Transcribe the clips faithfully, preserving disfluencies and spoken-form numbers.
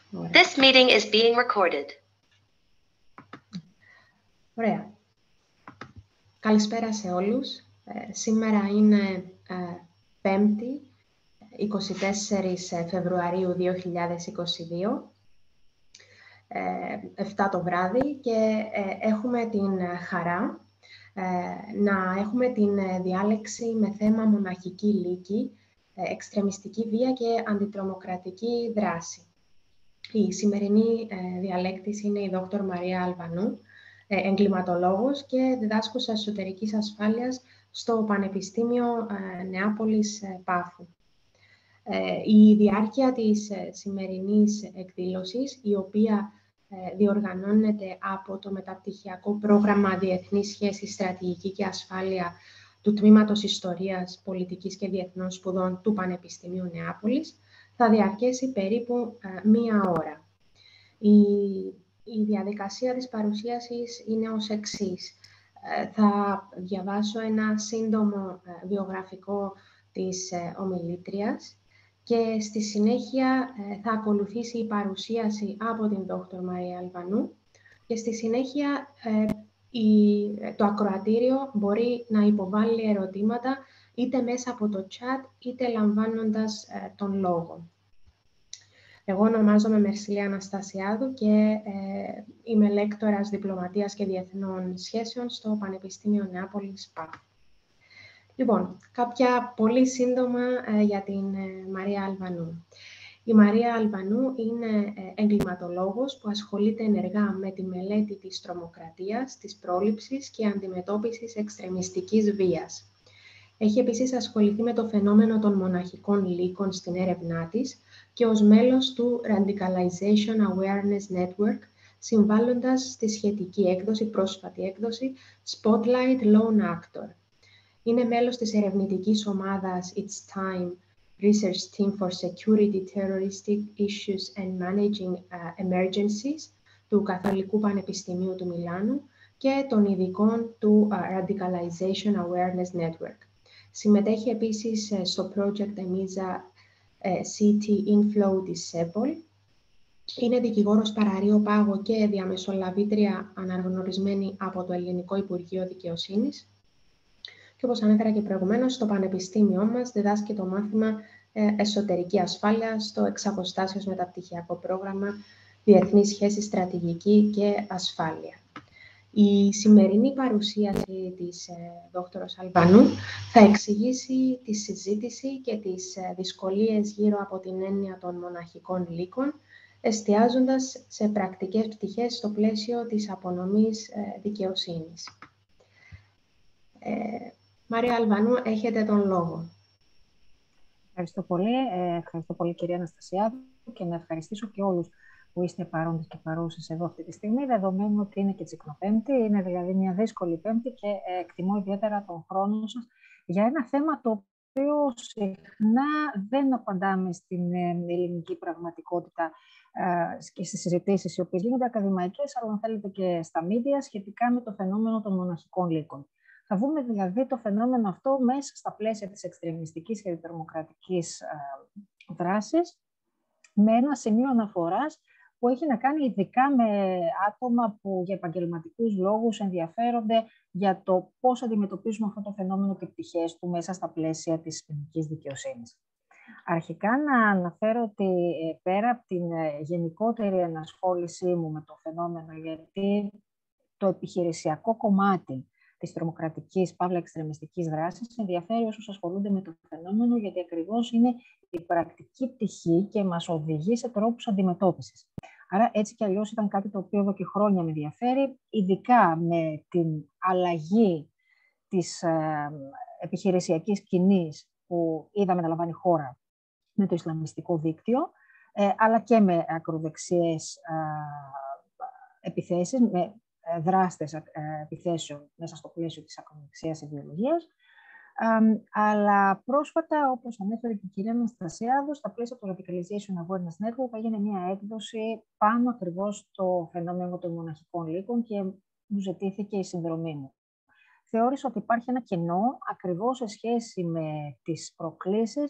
Ωραία. This meeting is being recorded. Ωραία. Καλησπέρα σε όλους. Ε, σήμερα είναι ε, Πέμπτη, είκοσι τέσσερις Φεβρουαρίου δύο χιλιάδες είκοσι δύο, ε, επτά το βράδυ και ε, έχουμε την χαρά ε, να έχουμε την διάλεξη με θέμα μοναχική λύκη, ε, εξτρεμιστική βία και αντιτρομοκρατική δράση. Η σημερινή ε, διαλέκτης είναι η δόκτωρ Μαρία Αλβανού, ε, εγκληματολόγος και διδάσκουσα εσωτερικής ασφάλειας στο Πανεπιστήμιο ε, Νεάπολης ε, Πάφου. Ε, η διάρκεια της ε, σημερινής εκδήλωσης, η οποία ε, διοργανώνεται από το Μεταπτυχιακό Πρόγραμμα Διεθνής Σχέση, Στρατηγική και Ασφάλεια του Τμήματος Ιστορίας, Πολιτικής και Διεθνών Σπουδών του Πανεπιστημίου Νεάπολης, θα διαρκέσει περίπου ε, μία ώρα. Η, η διαδικασία της παρουσίασης είναι ως εξής. Ε, θα διαβάσω ένα σύντομο ε, βιογραφικό της ε, ομιλήτριας και στη συνέχεια ε, θα ακολουθήσει η παρουσίαση από την δόκτωρ Μαρία Αλβανού και στη συνέχεια ε, η, το ακροατήριο μπορεί να υποβάλει ερωτήματα είτε μέσα από το chat είτε λαμβάνοντας ε, τον λόγο. Εγώ ονομάζομαι Μερσιλία Αναστασιάδου και ε, είμαι λέκτορας Διπλωματίας και Διεθνών Σχέσεων στο Πανεπιστήμιο Νεάπολης Πάφου. Λοιπόν, κάποια πολύ σύντομα ε, για την ε, Μαρία Αλβανού. Η Μαρία Αλβανού είναι ε, εγκληματολόγος που ασχολείται ενεργά με τη μελέτη της τρομοκρατίας, της πρόληψης και αντιμετώπισης εξτρεμιστικής βίας. Έχει επίσης ασχοληθεί με το φαινόμενο των μοναχικών λύκων στην έρευνά της και ως μέλος του Radicalization Awareness Network, συμβάλλοντας στη σχετική έκδοση, πρόσφατη έκδοση, Spotlight Lone Actor. Είναι μέλος της ερευνητικής ομάδας It's Time Research Team for Security, Terroristic Issues and Managing uh, Emergencies του Καθολικού Πανεπιστημίου του Μιλάνου και των ειδικών του uh, Radicalization Awareness Network. Συμμετέχει επίσης στο project EMISA σι τι Inflow της ΣΕΠΟΛ. Είναι δικηγόρος παραρρείο πάγο και διαμεσολαβήτρια αναγνωρισμένη από το Ελληνικό Υπουργείο Δικαιοσύνης. Και όπως ανέφερα και προηγουμένως, στο Πανεπιστήμιό μας διδάσκει το μάθημα Εσωτερική Ασφάλεια στο εξαποστάσεως μεταπτυχιακό πρόγραμμα Διεθνής Σχέση, Στρατηγική και Ασφάλεια. Η σημερινή παρουσίαση της ε, δόκτωρος Αλβανού θα εξηγήσει τη συζήτηση και τις ε, δυσκολίες γύρω από την έννοια των μοναχικών λύκων, εστιάζοντας σε πρακτικές πτυχές στο πλαίσιο της απονομής ε, δικαιοσύνης. Ε, Μαρία Αλβανού, έχετε τον λόγο. Ευχαριστώ πολύ. Ε, ευχαριστώ πολύ, κυρία Αναστασιάδου, και να ευχαριστήσω και όλους που είστε παρόντες και παρούσες εδώ αυτή τη στιγμή, δεδομένου ότι είναι και Τσικνοπέμπτη, είναι δηλαδή μια δύσκολη Πέμπτη και ε, εκτιμώ ιδιαίτερα τον χρόνο σας για ένα θέμα το οποίο συχνά δεν απαντάμε στην ε, ελληνική πραγματικότητα ε, και στις συζητήσεις οι οποίες γίνονται ακαδημαϊκές, αλλά αν θέλετε και στα μίντια, σχετικά με το φαινόμενο των μοναχικών λύκων. Θα δούμε δηλαδή το φαινόμενο αυτό μέσα στα πλαίσια της εξτρεμιστικής και τρομοκρατικής ε, δράσης, με ένα σημείο αναφοράς που έχει να κάνει ειδικά με άτομα που για επαγγελματικούς λόγους ενδιαφέρονται για το πώς αντιμετωπίζουμε αυτό το φαινόμενο και πτυχές του μέσα στα πλαίσια της ποινικής δικαιοσύνης. Αρχικά να αναφέρω ότι πέρα από την γενικότερη ενασχόλησή μου με το φαινόμενο, γιατί το επιχειρησιακό κομμάτι της τρομοκρατικής, παύλα εξτρεμιστικής δράσης ενδιαφέρει όσους ασχολούνται με το φαινόμενο, γιατί ακριβώς είναι η πρακτική πτυχή και μας οδηγεί σε τρόπους αντιμετώπισης. Άρα έτσι κι αλλιώς ήταν κάτι το οποίο εδώ και χρόνια με ενδιαφέρει, ειδικά με την αλλαγή της ε, επιχειρησιακής σκηνής που είδαμε να λαμβάνει χώρα με το Ισλαμιστικό δίκτυο, ε, αλλά και με ακροδεξιές ε, επιθέσεις, με δράστες επιθέσεων μέσα στο πλαίσιο της ακροδεξιάς ιδεολογίας. Um, αλλά πρόσφατα, όπως ανέφερε και η κυρία Αναστασιάδου, στα πλαίσια του Radicalization Awareness Network έγινε μια έκδοση πάνω ακριβώς στο φαινόμενο των μοναχικών λύκων και μου ζητήθηκε η συνδρομή μου. Θεώρησα ότι υπάρχει ένα κενό ακριβώς σε σχέση με τις προκλήσεις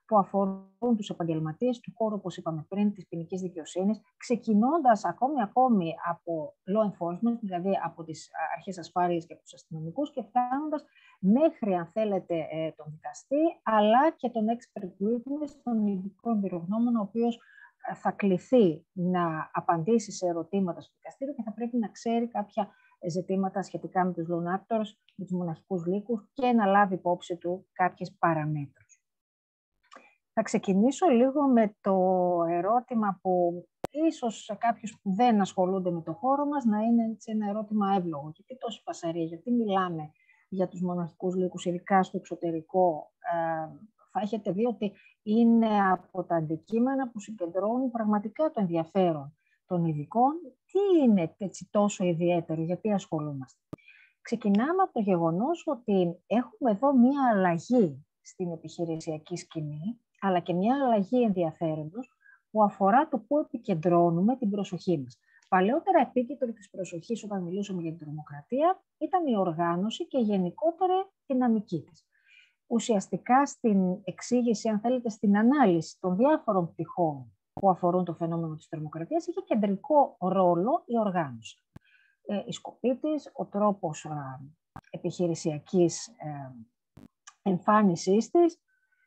που αφορούν τους επαγγελματίες του χώρου, όπως είπαμε πριν, της ποινικής δικαιοσύνης, ξεκινώντας ακόμη, ακόμη από law enforcement, δηλαδή από τις αρχές ασφάλειας και από τους αστυνομικούς, και φτάνοντας μέχρι, αν θέλετε, τον δικαστή, αλλά και τον expert witness, τον ειδικό εμπειρογνώμονα, ο οποίος θα κληθεί να απαντήσει σε ερωτήματα στο δικαστήριο και θα πρέπει να ξέρει κάποια ζητήματα σχετικά με τους lone actors, με τους μοναχικούς λύκους και να λάβει υπόψη του κάποιες παραμέτρους. Θα ξεκινήσω λίγο με το ερώτημα που ίσως σε κάποιους που δεν ασχολούνται με το χώρο μας να είναι έτσι ένα ερώτημα εύλογο. Γιατί τόση φασαρία, γιατί μιλάμε για τους μοναχικούς λύκους, ειδικά στο εξωτερικό. Ε, θα έχετε δει ότι είναι από τα αντικείμενα που συγκεντρώνουν πραγματικά το ενδιαφέρον των ειδικών. Τι είναι έτσι τόσο ιδιαίτερο, γιατί ασχολούμαστε. Ξεκινάμε από το γεγονός ότι έχουμε εδώ μία αλλαγή στην επιχειρησιακή σκηνή, αλλά και μία αλλαγή ενδιαφέροντος που αφορά το πού επικεντρώνουμε την προσοχή μας. Παλαιότερα επίκεντρο της προσοχής όταν μιλούσαμε για την τρομοκρατία ήταν η οργάνωση και η γενικότερη δυναμική της. Ουσιαστικά στην εξήγηση, αν θέλετε, στην ανάλυση των διάφορων πτυχών που αφορούν το φαινόμενο της τρομοκρατίας, είχε κεντρικό ρόλο η οργάνωση. Ε, η σκοπή της, ο τρόπος α, επιχειρησιακής ε, εμφάνισής της.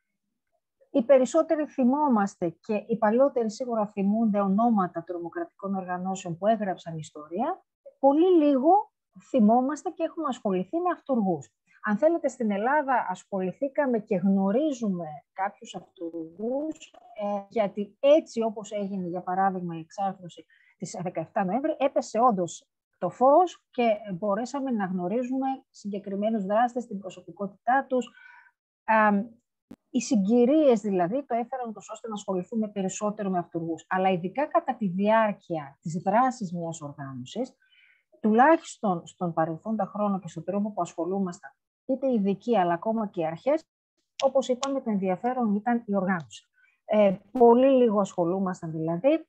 Οι περισσότεροι θυμόμαστε και οι παλιότεροι σίγουρα θυμούνται ονόματα τρομοκρατικών οργανώσεων που έγραψαν ιστορία. Πολύ λίγο θυμόμαστε και έχουμε ασχοληθεί με αυτουργούς. Αν θέλετε, στην Ελλάδα ασχοληθήκαμε και γνωρίζουμε κάποιους αυτουργούς, ε, γιατί έτσι όπως έγινε, για παράδειγμα, η εξάρθρωση της δεκαεφτά Νοέμβρη, έπεσε όντως το φως και μπορέσαμε να γνωρίζουμε συγκεκριμένους δράστες, την προσωπικότητά τους. Ε, οι συγκυρίες δηλαδή το έφεραν τόσο ώστε να ασχοληθούμε περισσότερο με αυτουργούς. Αλλά ειδικά κατά τη διάρκεια της δράσης μιας οργάνωσης, τουλάχιστον στον παρελθόντα χρόνο και στον τρόπο που ασχολούμασταν, είτε οι ειδικοί αλλά ακόμα και οι αρχές, όπως είπαμε, το ενδιαφέρον ήταν η οργάνωση. Ε, πολύ λίγο ασχολούμασταν δηλαδή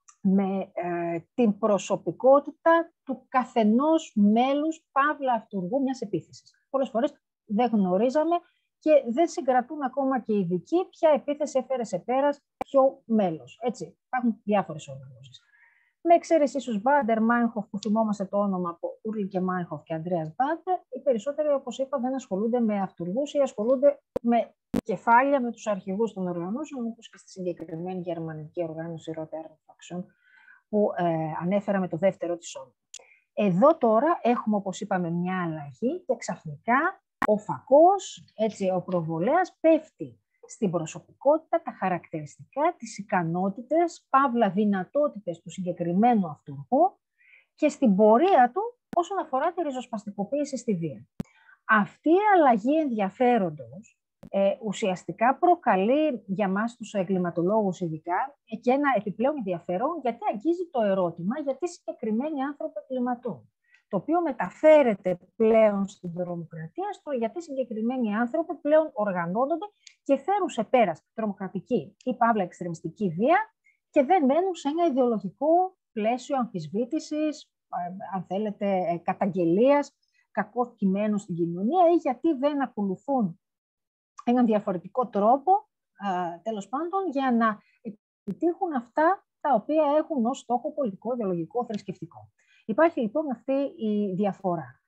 με ε, την προσωπικότητα του καθενός μέλους παύλα αυτουργού μιας επίθεσης. Πολλές φορές δεν γνωρίζαμε και δεν συγκρατούν ακόμα και οι ειδικοί ποια επίθεση έφερε σε πέρας ποιο μέλος. Έτσι, υπάρχουν διάφορες οργανώσεις. Με εξαίρεση ίσως Μπάντερ, Μάινχοφ, που θυμόμαστε το όνομα από Ούρλι και Μάινχοφ και Ανδρέας Μπάντερ, οι περισσότεροι, όπως είπα, δεν ασχολούνται με αυτουργούς ή ασχολούνται με κεφάλια, με τους αρχηγούς των οργανώσεων, όπως και στη συγκεκριμένη γερμανική οργάνωση Rote Armee που ε, ανέφερα με το δεύτερο της όνομα. Εδώ τώρα έχουμε, όπως είπαμε, μια αλλαγή και ξαφνικά ο φακός, έτσι, ο προβολέας πέφτει στην προσωπικότητα, τα χαρακτηριστικά, τις ικανότητες, παύλα δυνατότητες του συγκεκριμένου αυτούργου και στην πορεία του όσον αφορά τη ριζοσπαστικοποίηση στη βία. Αυτή η αλλαγή ενδιαφέροντος ε, ουσιαστικά προκαλεί για μας τους εγκληματολόγους ειδικά και ένα επιπλέον ενδιαφέρον, γιατί αγγίζει το ερώτημα γιατί συγκεκριμένοι άνθρωποι εγκληματούν, το οποίο μεταφέρεται πλέον στην τρομοκρατία, στο γιατί συγκεκριμένοι άνθρωποι πλέον οργανώνονται και φέρουν σε πέρας τρομοκρατική ή παύλα εξτρεμιστική βία και δεν μένουν σε ένα ιδεολογικό πλαίσιο αμφισβήτησης, αν θέλετε, καταγγελίας, κακό κειμένο στην κοινωνία ή γιατί δεν ακολουθούν έναν διαφορετικό τρόπο, τέλος πάντων, για να επιτύχουν αυτά τα οποία έχουν ως στόχο πολιτικό, ιδεολογικό, θρησκευτικό. Υπάρχει λοιπόν αυτή η διαφορά.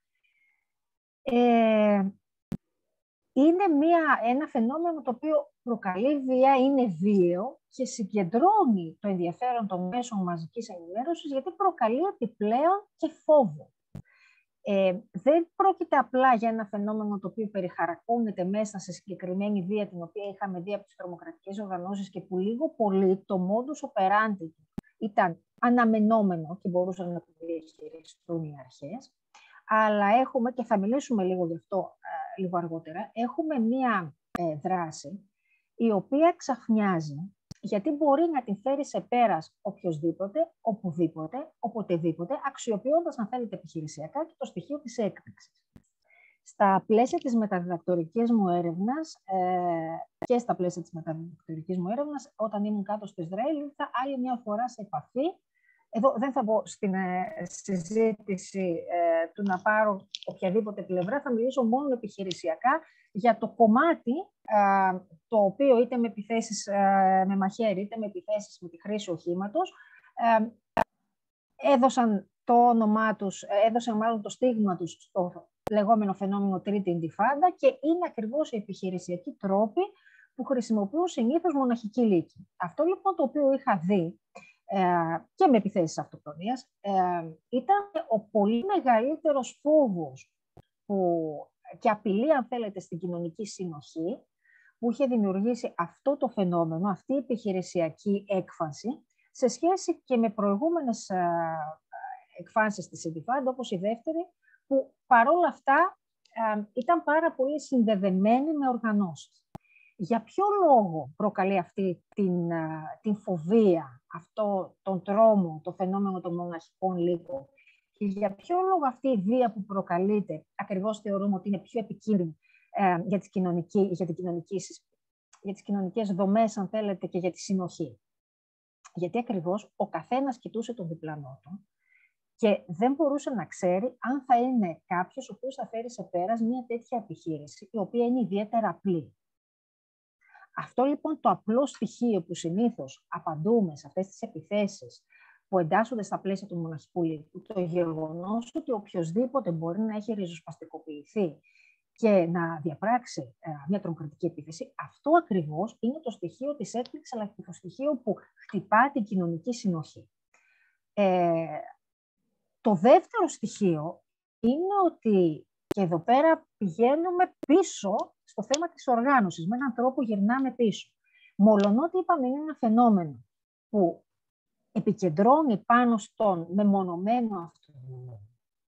Ε, είναι μια, ένα φαινόμενο το οποίο προκαλεί βία, είναι βίαιο και συγκεντρώνει το ενδιαφέρον των μέσων μαζικής ενημέρωσης γιατί προκαλεί επιπλέον και φόβο. Ε, δεν πρόκειται απλά για ένα φαινόμενο το οποίο περιχαρακώνεται μέσα σε συγκεκριμένη βία την οποία είχαμε δει από τις τρομοκρατικές οργανώσεις και που λίγο πολύ το modus operandi ήταν αναμενόμενο και μπορούσαν να το διαχειριστούν οι αρχές. Αλλά έχουμε, και θα μιλήσουμε λίγο γι' αυτό ε, λίγο αργότερα, έχουμε μία ε, δράση η οποία ξαφνιάζει, γιατί μπορεί να την φέρει σε πέρας οποιοσδήποτε, οπουδήποτε, οποτεδήποτε, αξιοποιώντας, αν θέλετε, επιχειρησιακά και το στοιχείο της έκπληξης. Στα πλαίσια της μεταδιδακτορικής μου έρευνας ε, και στα πλαίσια της μεταδιδακτορικής μου έρευνας, όταν ήμουν κάτω στο Ισραήλ, ήρθα άλλη μια φορά σε επαφή. Εδώ δεν θα μπω στην ε, συζήτηση ε, του να πάρω οποιαδήποτε πλευρά, θα μιλήσω μόνο επιχειρησιακά για το κομμάτι α, το οποίο είτε με επιθέσεις α, με μαχαίρι, είτε με επιθέσεις με τη χρήση οχήματος, α, έδωσαν το όνομά τους, έδωσαν μάλλον το στίγμα τους στο λεγόμενο φαινόμενο Τρίτη Ιντιφάντα και είναι ακριβώς οι επιχειρησιακοί τρόποι που χρησιμοποιούν συνήθως μοναχικοί λύκοι. Αυτό λοιπόν το οποίο είχα δει ε, και με επιθέσεις αυτοκτονίας ε, ήταν ο πολύ μεγαλύτερος φόβος που, και απειλή, αν θέλετε, στην κοινωνική συνοχή που είχε δημιουργήσει αυτό το φαινόμενο, αυτή η επιχειρησιακή έκφανση, σε σχέση και με προηγούμενες ε, εκφάνσεις της Ιντιφάντα, όπως η δεύτερη, που παρόλα αυτά ε, ήταν πάρα πολύ συνδεδεμένη με οργανώσεις. Για ποιο λόγο προκαλεί αυτή την, ε, την φοβία, αυτό τον τρόμο, το φαινόμενο των μοναχικών λύκων, και για ποιο λόγο αυτή η βία που προκαλείται, ακριβώς θεωρούμε ότι είναι πιο επικίνδυνη ε, για, τις κοινωνική, για, την κοινωνική, για τις κοινωνικές δομές, αν θέλετε, και για τη συνοχή. Γιατί ακριβώς ο καθένας κοιτούσε τον διπλανό του και δεν μπορούσε να ξέρει αν θα είναι κάποιος ο οποίος θα φέρει σε πέρας μια τέτοια επιχείρηση, η οποία είναι ιδιαίτερα απλή. Αυτό λοιπόν το απλό στοιχείο που συνήθως απαντούμε σε αυτές τις επιθέσεις που εντάσσονται στα πλαίσια του μοναχικού λύκου, το γεγονός ότι οποιοσδήποτε μπορεί να έχει ριζοσπαστικοποιηθεί και να διαπράξει ε, μια τρομοκρατική επίθεση, αυτό ακριβώς είναι το στοιχείο της έκπληξης, αλλά και το στοιχείο που χτυπά την κοινωνική συνοχή. Ε, το δεύτερο στοιχείο είναι ότι, και εδώ πέρα πηγαίνουμε πίσω στο θέμα της οργάνωσης, με έναν τρόπο γυρνάμε πίσω. Μολονότι είπαμε είναι ένα φαινόμενο που επικεντρώνει πάνω στον μεμονωμένο αυτόν,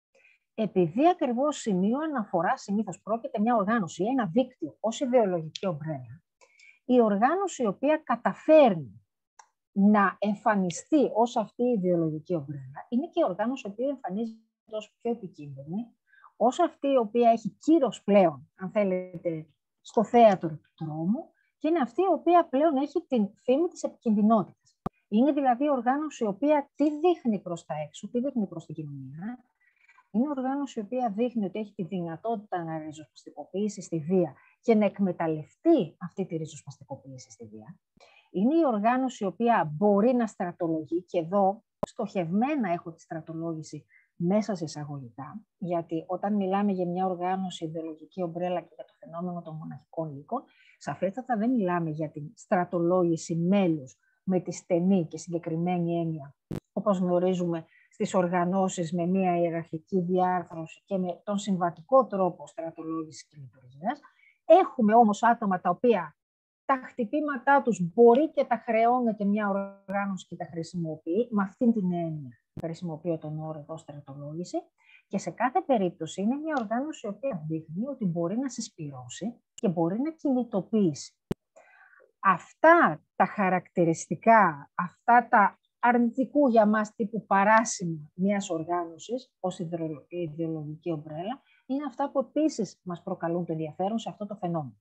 επειδή ακριβώς σημείο αναφορά συνήθως πρόκειται μια οργάνωση, ένα δίκτυο ως ιδεολογική ομπρέλα, η οργάνωση η οποία καταφέρνει να εμφανιστεί ως αυτή η ιδεολογική ομπρέλα είναι και η οργάνωση η οποία εμφανίζεται ως πιο επικίνδυνη, ως αυτή η οποία έχει κύρος πλέον, αν θέλετε, στο θέατρο του τρόμου, και είναι αυτή η οποία πλέον έχει την φήμη της επικινδυνότητας. Είναι δηλαδή η οργάνωση η οποία τι δείχνει προς τα έξω, τι δείχνει προς την κοινωνία. Είναι η οργάνωση η οποία δείχνει ότι έχει τη δυνατότητα να ριζοσπαστικοποιήσει στη βία και να εκμεταλλευτεί αυτή τη ριζοσπαστικοποίηση στη βία. Είναι η οργάνωση η οποία μπορεί να στρατολογεί, και εδώ στοχευμένα έχω τη στρατολόγηση μέσα σε εισαγωγικά, γιατί όταν μιλάμε για μια οργάνωση ιδεολογική ομπρέλα και για το φαινόμενο των μοναχικών λύκων, σαφέστατα δεν μιλάμε για την στρατολόγηση μέλους με τη στενή και συγκεκριμένη έννοια, όπως γνωρίζουμε στις οργανώσεις με μια ιεραρχική διάρθρωση και με τον συμβατικό τρόπο στρατολόγησης και λειτουργίας. Έχουμε όμως άτομα τα οποία τα χτυπήματά τους μπορεί και τα χρεώνεται μια οργάνωση και τα χρησιμοποιεί. Με αυτήν την έννοια χρησιμοποιώ τον όρο εδώ στρατολόγηση. Και σε κάθε περίπτωση είναι μια οργάνωση η οποία δείχνει ότι μπορεί να συσπυρώσει και μπορεί να κινητοποιήσει. Αυτά τα χαρακτηριστικά, αυτά τα αρνητικού για μας τύπου παράσημα μιας οργάνωσης ως ιδεολογική ομπρέλα, είναι αυτά που επίσης μας προκαλούν το ενδιαφέρον σε αυτό το φαινόμενο.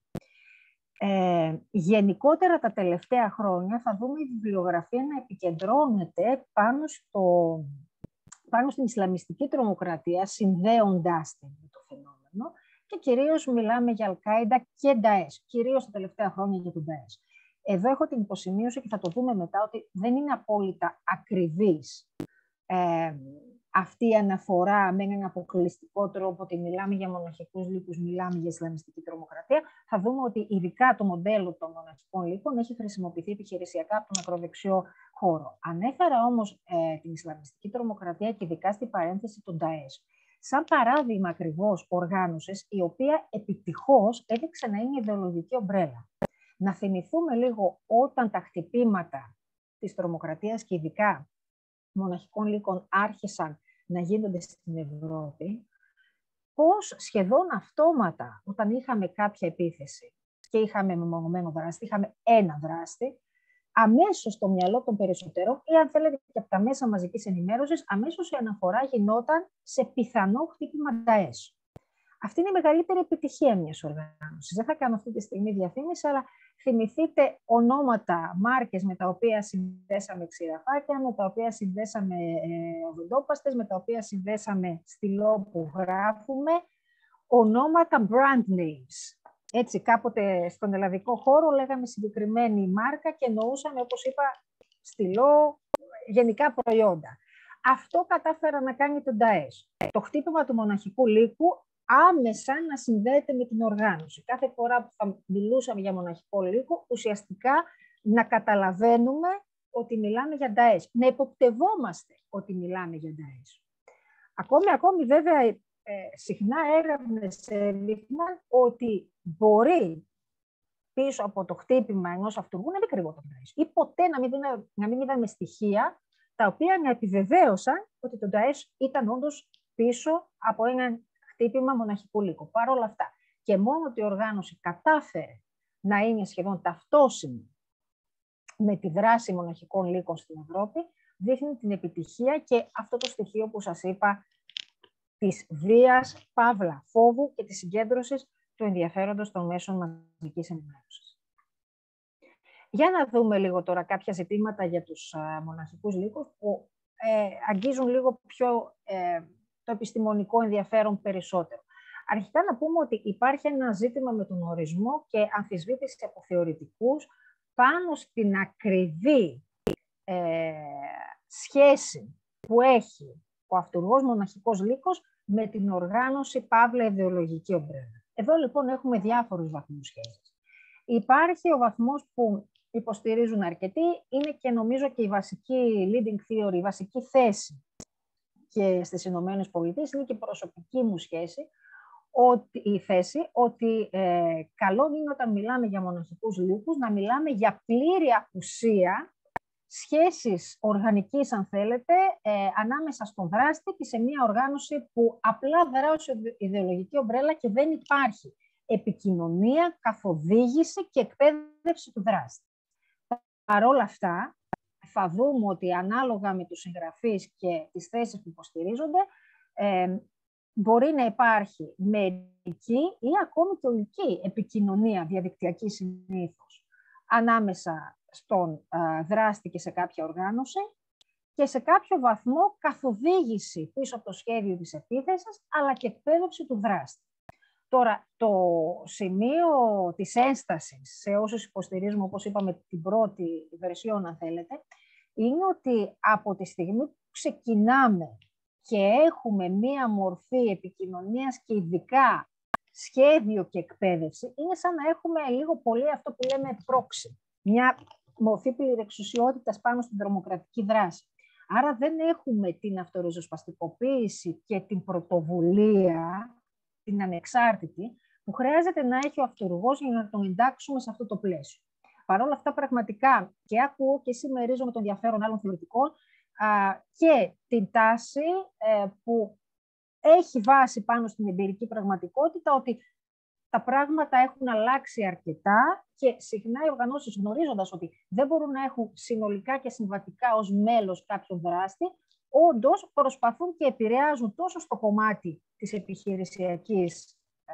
Ε, γενικότερα τα τελευταία χρόνια θα δούμε η βιβλιογραφία να επικεντρώνεται πάνω, στο, πάνω στην Ισλαμιστική τρομοκρατία, συνδέοντάς την με το φαινόμενο, και κυρίως μιλάμε για Αλ-Κάιντα και Νταές, κυρίως τα τελευταία χρόνια για τον Νταές. Εδώ έχω την υποσημείωση και θα το δούμε μετά ότι δεν είναι απόλυτα ακριβής ε, αυτή η αναφορά με έναν αποκλειστικό τρόπο ότι μιλάμε για μοναχικούς λύκους, μιλάμε για Ισλαμιστική τρομοκρατία. Θα δούμε ότι ειδικά το μοντέλο των μοναχικών λύκων έχει χρησιμοποιηθεί επιχειρησιακά από τον ακροδεξιό χώρο. Ανέφερα όμως ε, την Ισλαμιστική τρομοκρατία και ειδικά στην παρένθεση των Νταές, σαν παράδειγμα ακριβώς οργάνωσης η οποία επιτυχώς έδειξε να είναι ιδεολογική ομπρέλα. Να θυμηθούμε λίγο όταν τα χτυπήματα της τρομοκρατίας και ειδικά μοναχικών λύκων άρχισαν να γίνονται στην Ευρώπη, πώς σχεδόν αυτόματα όταν είχαμε κάποια επίθεση και είχαμε μεμονωμένο δράστη, είχαμε ένα δράστη, αμέσως στο μυαλό των περισσότερων ή αν θέλετε και από τα μέσα μαζικής ενημέρωσης, αμέσως η αναφορά γινόταν σε πιθανό χτύπημα Νταές. Αυτή είναι η μεγαλύτερη επιτυχία μιας οργάνωσης. Δεν θα κάνω αυτή τη στιγμή διαφήμιση, αλλά θυμηθείτε ονόματα, μάρκες με τα οποία συνδέσαμε ξηραφάκια, με τα οποία συνδέσαμε ε, οδοντόπαστες, με τα οποία συνδέσαμε στυλό που γράφουμε, ονόματα brand names. Έτσι, κάποτε στον ελλαδικό χώρο λέγαμε συγκεκριμένη μάρκα και εννοούσαμε, όπως είπα, στυλό, γενικά προϊόντα. Αυτό κατάφερα να κάνει το Νταές. Το χτύπημα του μοναχικού λύκου άμεσα να συνδέεται με την οργάνωση. Κάθε φορά που θα μιλούσαμε για μοναχικό λύκο, ουσιαστικά να καταλαβαίνουμε ότι μιλάμε για Νταές. Να υποπτευόμαστε ότι μιλάμε για Νταές. Ακόμη, ακόμη βέβαια, ε, συχνά έρευνες έδειχναν ότι μπορεί πίσω από το χτύπημα ενός αυτούργου να μην κρυβόταν Νταές. Ή ποτέ να μην, να μην είδαμε στοιχεία τα οποία να επιβεβαίωσαν ότι το Νταές ήταν όντως πίσω από ένα χτύπημα μοναχικού λύκου. Παρ' όλα αυτά, και μόνο ότι η οργάνωση κατάφερε να είναι σχεδόν ταυτόσιμη με τη δράση μοναχικών λύκων στην Ευρώπη, δείχνει την επιτυχία και αυτό το στοιχείο που σας είπα της βίας, παύλα, φόβου και της συγκέντρωσης του ενδιαφέροντος των μέσων μαζικής ενημέρωσης. Για να δούμε λίγο τώρα κάποια ζητήματα για τους α, μοναχικούς λύκους που ε, αγγίζουν λίγο πιο ε, το επιστημονικό ενδιαφέρον περισσότερο. Αρχικά να πούμε ότι υπάρχει ένα ζήτημα με τον ορισμό και αμφισβήτηση από θεωρητικούς πάνω στην ακριβή ε, σχέση που έχει ο αυτούργος μοναχικός λύκος με την οργάνωση παύλα ιδεολογική ομπρέλα. Εδώ λοιπόν έχουμε διάφορους βαθμούς σχέσης. Υπάρχει ο βαθμός που υποστηρίζουν αρκετοί, είναι και νομίζω και η βασική leading theory, η βασική θέση και στις Ηνωμένες Πολιτείες, είναι και η προσωπική μου σχέση, ότι, η θέση ότι ε, καλό είναι όταν μιλάμε για μοναχικούς λύκους να μιλάμε για πλήρη απουσία σχέσης οργανικής, αν θέλετε, ε, ανάμεσα στον δράστη και σε μια οργάνωση που απλά δρά ως ιδεολογική ομπρέλα και δεν υπάρχει επικοινωνία, καθοδήγηση και εκπαίδευση του δράστη. Παρ' όλα αυτά, θα δούμε ότι ανάλογα με τους συγγραφείς και τις θέσεις που υποστηρίζονται, ε, μπορεί να υπάρχει μερική ή ακόμη και ολική επικοινωνία διαδικτυακή συνήθως ανάμεσα στον α, δράστη και σε κάποια οργάνωση και σε κάποιο βαθμό καθοδήγηση πίσω από το σχέδιο της επίθεσης, αλλά και εκπαίδευση του δράστη. Τώρα, το σημείο της ένστασης σε όσους υποστηρίζουμε, όπως είπαμε, την πρώτη βερσιόν, αν θέλετε, είναι ότι από τη στιγμή που ξεκινάμε και έχουμε μία μορφή επικοινωνίας και ειδικά σχέδιο και εκπαίδευση, είναι σαν να έχουμε λίγο πολύ αυτό που λέμε πρόξη, μια μορφή πληρεξουσιότητας πάνω στην τρομοκρατική δράση. Άρα δεν έχουμε την αυτοριζοσπαστικοποίηση και την πρωτοβουλία, την ανεξάρτητη, που χρειάζεται να έχει ο αυτούργος για να τον εντάξουμε σε αυτό το πλαίσιο. Παρ' όλα αυτά, πραγματικά, και ακούω και συμμερίζομαι τον ενδιαφέρον άλλων θεωρητικών, α, και την τάση ε, που έχει βάση πάνω στην εμπειρική πραγματικότητα ότι τα πράγματα έχουν αλλάξει αρκετά και συχνά οι οργανώσεις, γνωρίζοντας ότι δεν μπορούν να έχουν συνολικά και συμβατικά ως μέλος κάποιον δράστη, όντως προσπαθούν και επηρεάζουν τόσο στο κομμάτι της επιχειρησιακής ε,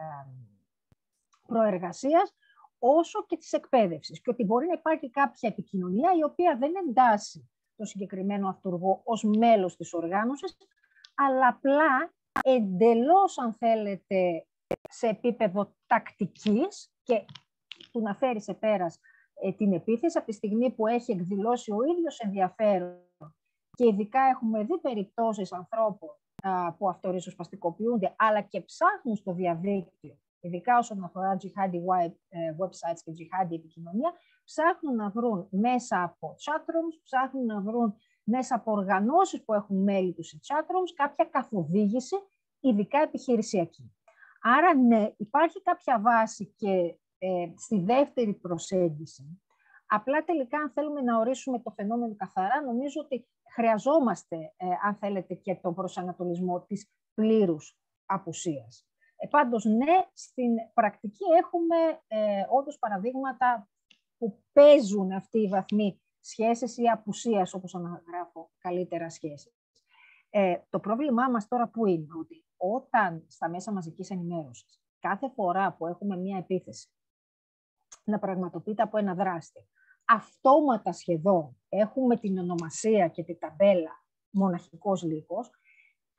προεργασίας, όσο και της εκπαίδευσης. Και ότι μπορεί να υπάρχει κάποια επικοινωνία η οποία δεν εντάσσει το συγκεκριμένο αυτούργο ως μέλος της οργάνωσης, αλλά απλά εντελώς, αν θέλετε, σε επίπεδο τακτικής και του να φέρει σε πέρας ε, την επίθεση από τη στιγμή που έχει εκδηλώσει ο ίδιος ενδιαφέρον. Και ειδικά έχουμε δει περιπτώσεις ανθρώπων α, που αυτοριζοσπαστικοποιούνται, αλλά και ψάχνουν στο διαδίκτυο, ειδικά όσον αφορά jihadi websites και jihadi επικοινωνία, ψάχνουν να βρουν μέσα από chatrooms, ψάχνουν να βρουν μέσα από οργανώσεις που έχουν μέλη τους σε chatrooms, κάποια καθοδήγηση, ειδικά επιχειρησιακή. Άρα, ναι, υπάρχει κάποια βάση και ε, στη δεύτερη προσέγγιση. Απλά τελικά, αν θέλουμε να ορίσουμε το φαινόμενο καθαρά, νομίζω ότι χρειαζόμαστε, ε, αν θέλετε, και τον προσανατολισμό της πλήρους απουσίας. Ε, πάντως, ναι, στην πρακτική έχουμε ε, όντως παραδείγματα που παίζουν αυτοί οι βαθμοί σχέσεις ή απουσίας, όπως αναγράφω καλύτερα σχέσεις. Ε, το πρόβλημά μας τώρα που είναι ότι όταν στα μέσα μαζικής ενημέρωσης κάθε φορά που έχουμε μία επίθεση να πραγματοποιείται από ένα δράστη, αυτόματα σχεδόν έχουμε την ονομασία και την ταμπέλα μοναχικός λύκος,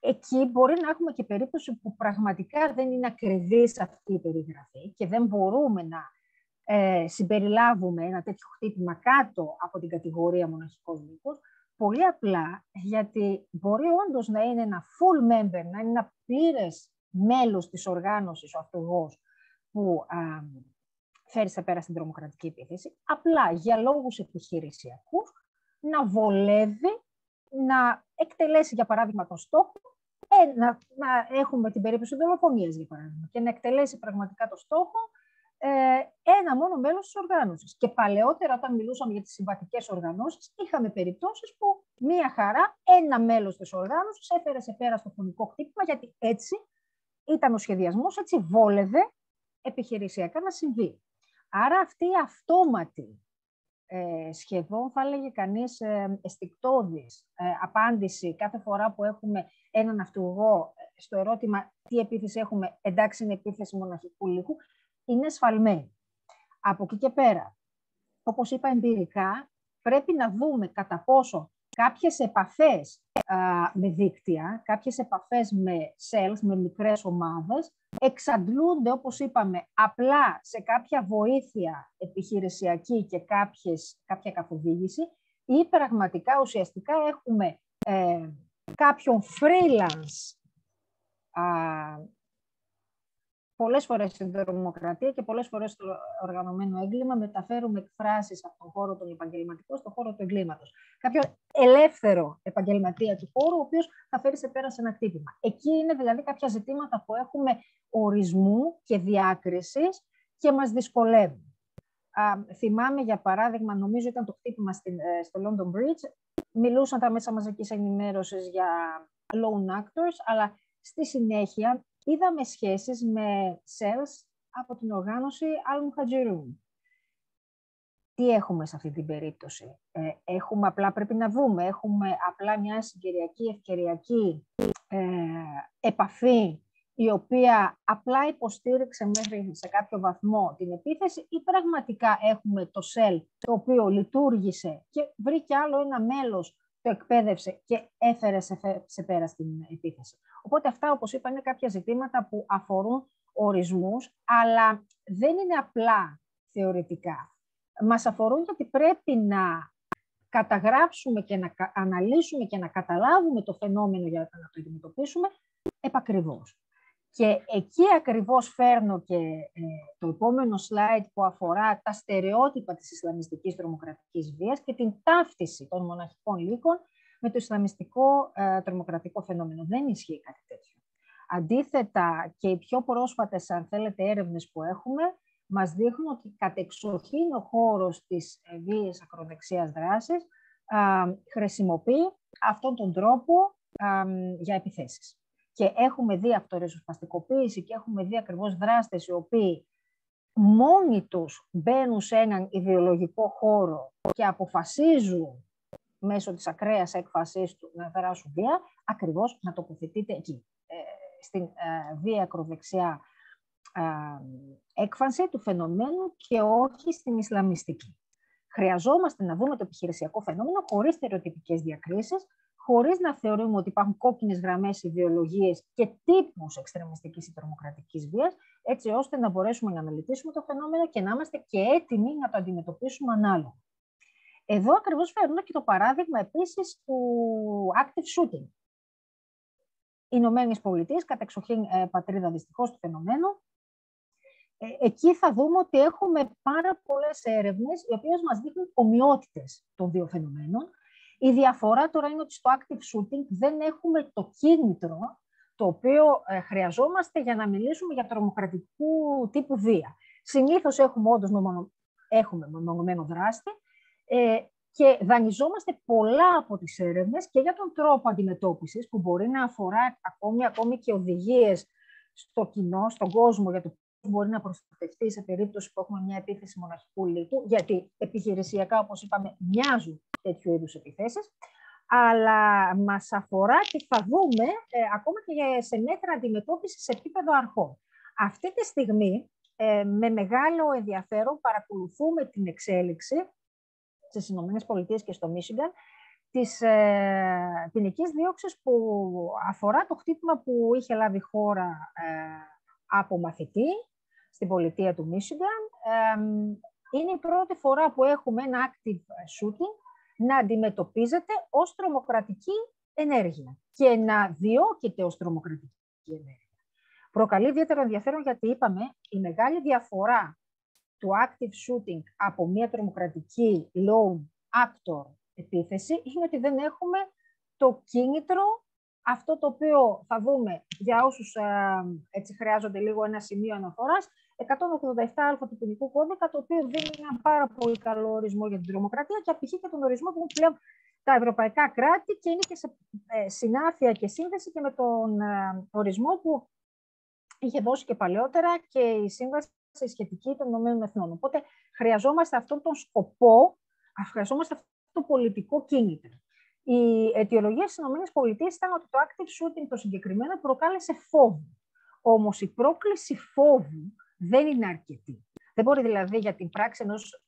εκεί μπορεί να έχουμε και περίπτωση που πραγματικά δεν είναι ακριβής αυτή η περιγραφή και δεν μπορούμε να ε, συμπεριλάβουμε ένα τέτοιο χτύπημα κάτω από την κατηγορία μοναχικός λύκος, πολύ απλά γιατί μπορεί όντως να είναι ένα full member, να είναι ένα πλήρες μέλος της οργάνωσης ο αυτούργος που α, φέρει σε πέρα στην τρομοκρατική επίθεση, απλά για λόγους επιχειρησιακούς να βολεύει, να εκτελέσει για παράδειγμα τον στόχο, ε, να, να έχουμε την περίπτωση δολοφονίας για παράδειγμα και να εκτελέσει πραγματικά το στόχο ε, ένα μόνο μέλος της οργάνωσης. Και παλαιότερα όταν μιλούσαμε για τις συμβατικές οργανώσεις είχαμε περιπτώσεις που μία χαρά ένα μέλος της οργάνωσης έφερε σε πέρα στο φωνικό χτύπημα γιατί έτσι ήταν ο σχεδιασμός, έτσι βόλευε επιχειρησιακά να συμβεί. Άρα αυτή η αυτόματη, ε, σχεδόν θα έλεγε κανείς ε, αισθηκτώδης ε, απάντηση κάθε φορά που έχουμε έναν αυτούργο στο ερώτημα τι επίθεση έχουμε, εντάξει είναι επίθεση μοναχικού λύκου, είναι σφαλμένη. Από εκεί και πέρα, όπως είπα εμπειρικά, πρέπει να δούμε κατά πόσο κάποιες επαφές α, με δίκτυα, κάποιες επαφές με cells, με μικρές ομάδες, εξαντλούνται, όπως είπαμε, απλά σε κάποια βοήθεια επιχειρησιακή και κάποιες, κάποια καθοδήγηση ή πραγματικά ουσιαστικά έχουμε ε, κάποιον freelance α, πολλές φορές στην τρομοκρατία και πολλές φορές στο οργανωμένο έγκλημα μεταφέρουμε εκφράσεις από τον χώρο των επαγγελματικών στον χώρο του εγκλήματος. Κάποιο ελεύθερο επαγγελματία του χώρου, ο οποίος θα φέρει σε πέρα σε ένα χτύπημα. Εκεί είναι δηλαδή κάποια ζητήματα που έχουμε ορισμού και διάκρισης και μας δυσκολεύουν. Α, θυμάμαι για παράδειγμα, νομίζω ήταν το χτύπημα στην, στο London Bridge, μιλούσαν τα μέσα μαζικής ενημέρωσης για lone actors, αλλά στη συνέχεια είδαμε σχέσεις με cells από την οργάνωση Al-Muhajirun. Τι έχουμε σε αυτή την περίπτωση? Ε, έχουμε απλά, πρέπει να δούμε, έχουμε απλά μια συγκυριακή, ευκαιριακή ε, επαφή η οποία απλά υποστήριξε μέχρι σε κάποιο βαθμό την επίθεση ή πραγματικά έχουμε το cell το οποίο λειτουργήσε και βρήκε άλλο ένα μέλος, το εκπαίδευσε και έφερε σε, σε πέρα στην επίθεση. Οπότε αυτά, όπως είπα, είναι κάποια ζητήματα που αφορούν ορισμούς, αλλά δεν είναι απλά θεωρητικά. Μας αφορούν γιατί πρέπει να καταγράψουμε και να αναλύσουμε και να καταλάβουμε το φαινόμενο για να το αντιμετωπίσουμε επακριβώς. Και εκεί ακριβώς φέρνω και ε, το επόμενο slide που αφορά τα στερεότυπα της Ισλαμιστικής τρομοκρατικής βίας και την ταύτιση των μοναχικών λύκων με το Ισλαμιστικό ε, τρομοκρατικό φαινόμενο. Δεν ισχύει κάτι τέτοιο. Αντίθετα, και οι πιο πρόσφατες, αν θέλετε, έρευνες που έχουμε, μας δείχνουν ότι κατεξοχήν ο χώρος της βίαιης ακροδεξιάς δράσης α, χρησιμοποιεί αυτόν τον τρόπο α, για επιθέσεις. Και έχουμε δει αυτορεζοσπαστικοποίηση και έχουμε δει ακριβώς δράστες οι οποίοι μόνοι τους μπαίνουν σε έναν ιδεολογικό χώρο και αποφασίζουν μέσω της ακραίας έκφασής του να δράσουν βία, ακριβώς να τοποθετείται εκεί, ε, στην ε, βία ακροδεξιά ε, έκφανση του φαινομένου και όχι στην Ισλαμιστική. Χρειαζόμαστε να δούμε το επιχειρησιακό φαινόμενο χωρίς στερεοτυπικές διακρίσεις, χωρίς να θεωρούμε ότι υπάρχουν κόκκινες γραμμές, ιδεολογίες και τύπους εξτρεμιστικής ή τρομοκρατικής βίας, έτσι ώστε να μπορέσουμε να αναλυτήσουμε το φαινόμενο και να είμαστε και έτοιμοι να το αντιμετωπίσουμε ανάλογα. Εδώ ακριβώς φέρνω και το παράδειγμα επίσης του active shooting. Οι Ηνωμένες Πολιτείες, κατεξοχήν ε, πατρίδα δυστυχώς του φαινομένου, ε, εκεί θα δούμε ότι έχουμε πάρα πολλές έρευνες οι οποίες μας δείχνουν ομοιότητες των δύο φαινομένων. Η διαφορά τώρα είναι ότι στο active shooting δεν έχουμε το κίνητρο το οποίο ε, χρειαζόμαστε για να μιλήσουμε για τρομοκρατικού τύπου βία. Συνήθως έχουμε όντως μεμονω... έχουμε μεμονωμένο δράστη ε, και δανειζόμαστε πολλά από τις έρευνες και για τον τρόπο αντιμετώπισης που μπορεί να αφορά ακόμη, ακόμη και οδηγίες στο κοινό, στον κόσμο για το πώς μπορεί να προστατευτεί σε περίπτωση που έχουμε μια επίθεση μοναχικού λύκου, γιατί επιχειρησιακά, όπως είπαμε, μοιάζουν τέτοιου είδους επιθέσεις, αλλά μας αφορά και θα δούμε ε, ακόμα και σε μέτρα αντιμετώπισης σε επίπεδο αρχών. Αυτή τη στιγμή, ε, με μεγάλο ενδιαφέρον, παρακολουθούμε την εξέλιξη στις Ηνωμένες Πολιτείες και στο Μίσιγκαν της ε, ποινικής δίωξης που αφορά το χτύπημα που είχε λάβει η χώρα ε, από μαθητή στην πολιτεία του Μίσιγκαν. Ε, είναι η πρώτη φορά που έχουμε ένα active shooting να αντιμετωπίζεται ως τρομοκρατική ενέργεια και να διώκεται ως τρομοκρατική ενέργεια. Προκαλεί ιδιαίτερο ενδιαφέρον γιατί είπαμε η μεγάλη διαφορά του active shooting από μια τρομοκρατική lone actor επίθεση είναι ότι δεν έχουμε το κίνητρο, αυτό το οποίο θα δούμε για όσους ε, έτσι χρειάζονται λίγο ένα σημείο αναφοράς, εκατόν ογδόντα επτά α του ποινικού κώδικα, το οποίο δίνει ένα πάρα πολύ καλό ορισμό για την τρομοκρατία και απηχεί και τον ορισμό που έχουν πλέον τα ευρωπαϊκά κράτη και είναι και σε ε, συνάφεια και σύνδεση και με τον ε, ορισμό που είχε δώσει και παλαιότερα και η σύμβαση σχετική των Ηνωμένων Εθνών. Οπότε χρειαζόμαστε αυτόν τον σκοπό, χρειαζόμαστε αυτό το πολιτικό κίνητρο. Η αιτιολογία στις ΗΠΑ ήταν ότι το active shooting το συγκεκριμένο προκάλεσε φόβο. Όμως η πρόκληση φόβου δεν είναι αρκετή. Δεν μπορεί δηλαδή για την πράξη ενός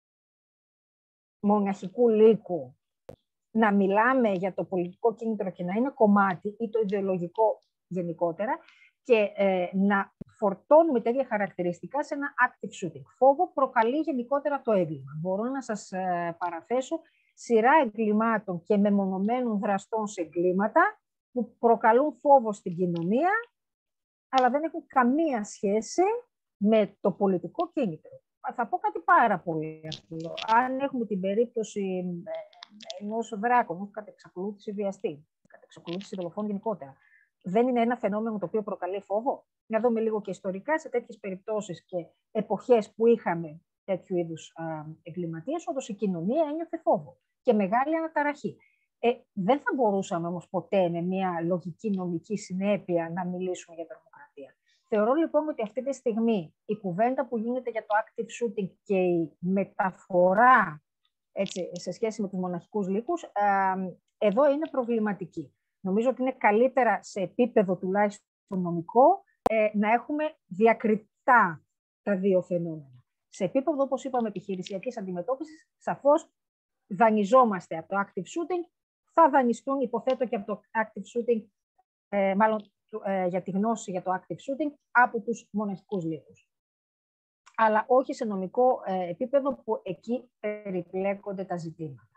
μοναχικού λύκου να μιλάμε για το πολιτικό κίνητρο και να είναι κομμάτι ή το ιδεολογικό γενικότερα και ε, να φορτώνουμε τέτοια χαρακτηριστικά σε ένα active shooting. Φόβο προκαλεί γενικότερα το έγκλημα. Μπορώ να σας ε, παραθέσω σειρά εγκλημάτων και μεμονωμένων δραστών σε εγκλήματα που προκαλούν φόβο στην κοινωνία, αλλά δεν έχουν καμία σχέση με το πολιτικό κίνητρο. Θα πω κάτι πάρα πολύ απλό. Αν έχουμε την περίπτωση ενός δράκου, ενός κατεξακολούθηση βιαστή, κατεξακολούθηση δολοφόνου γενικότερα, δεν είναι ένα φαινόμενο το οποίο προκαλεί φόβο? Να δούμε λίγο και ιστορικά σε τέτοιες περιπτώσεις και εποχές που είχαμε τέτοιου είδους εγκληματίες, όντως η κοινωνία ένιωθε φόβο και μεγάλη αναταραχή. Ε, δεν θα μπορούσαμε όμως ποτέ με μια λογική νομική συνέπεια να μιλήσουμε για τρομοκρατία. Θεωρώ λοιπόν ότι αυτή τη στιγμή η κουβέντα που γίνεται για το active shooting και η μεταφορά έτσι, σε σχέση με τους μοναχικούς λύκους, ε, εδώ είναι προβληματική. Νομίζω ότι είναι καλύτερα σε επίπεδο τουλάχιστον νομικό ε, να έχουμε διακριτά τα δύο φαινόμενα. Σε επίπεδο, όπως είπαμε, επιχειρησιακής αντιμετώπισης, σαφώς δανειζόμαστε από το active shooting, θα δανειστούν, υποθέτω, και από το active shooting, ε, μάλλον ε, για τη γνώση για το active shooting, από τους μοναχικούς λύκους. Αλλά όχι σε νομικό ε, επίπεδο που εκεί περιπλέκονται τα ζητήματα.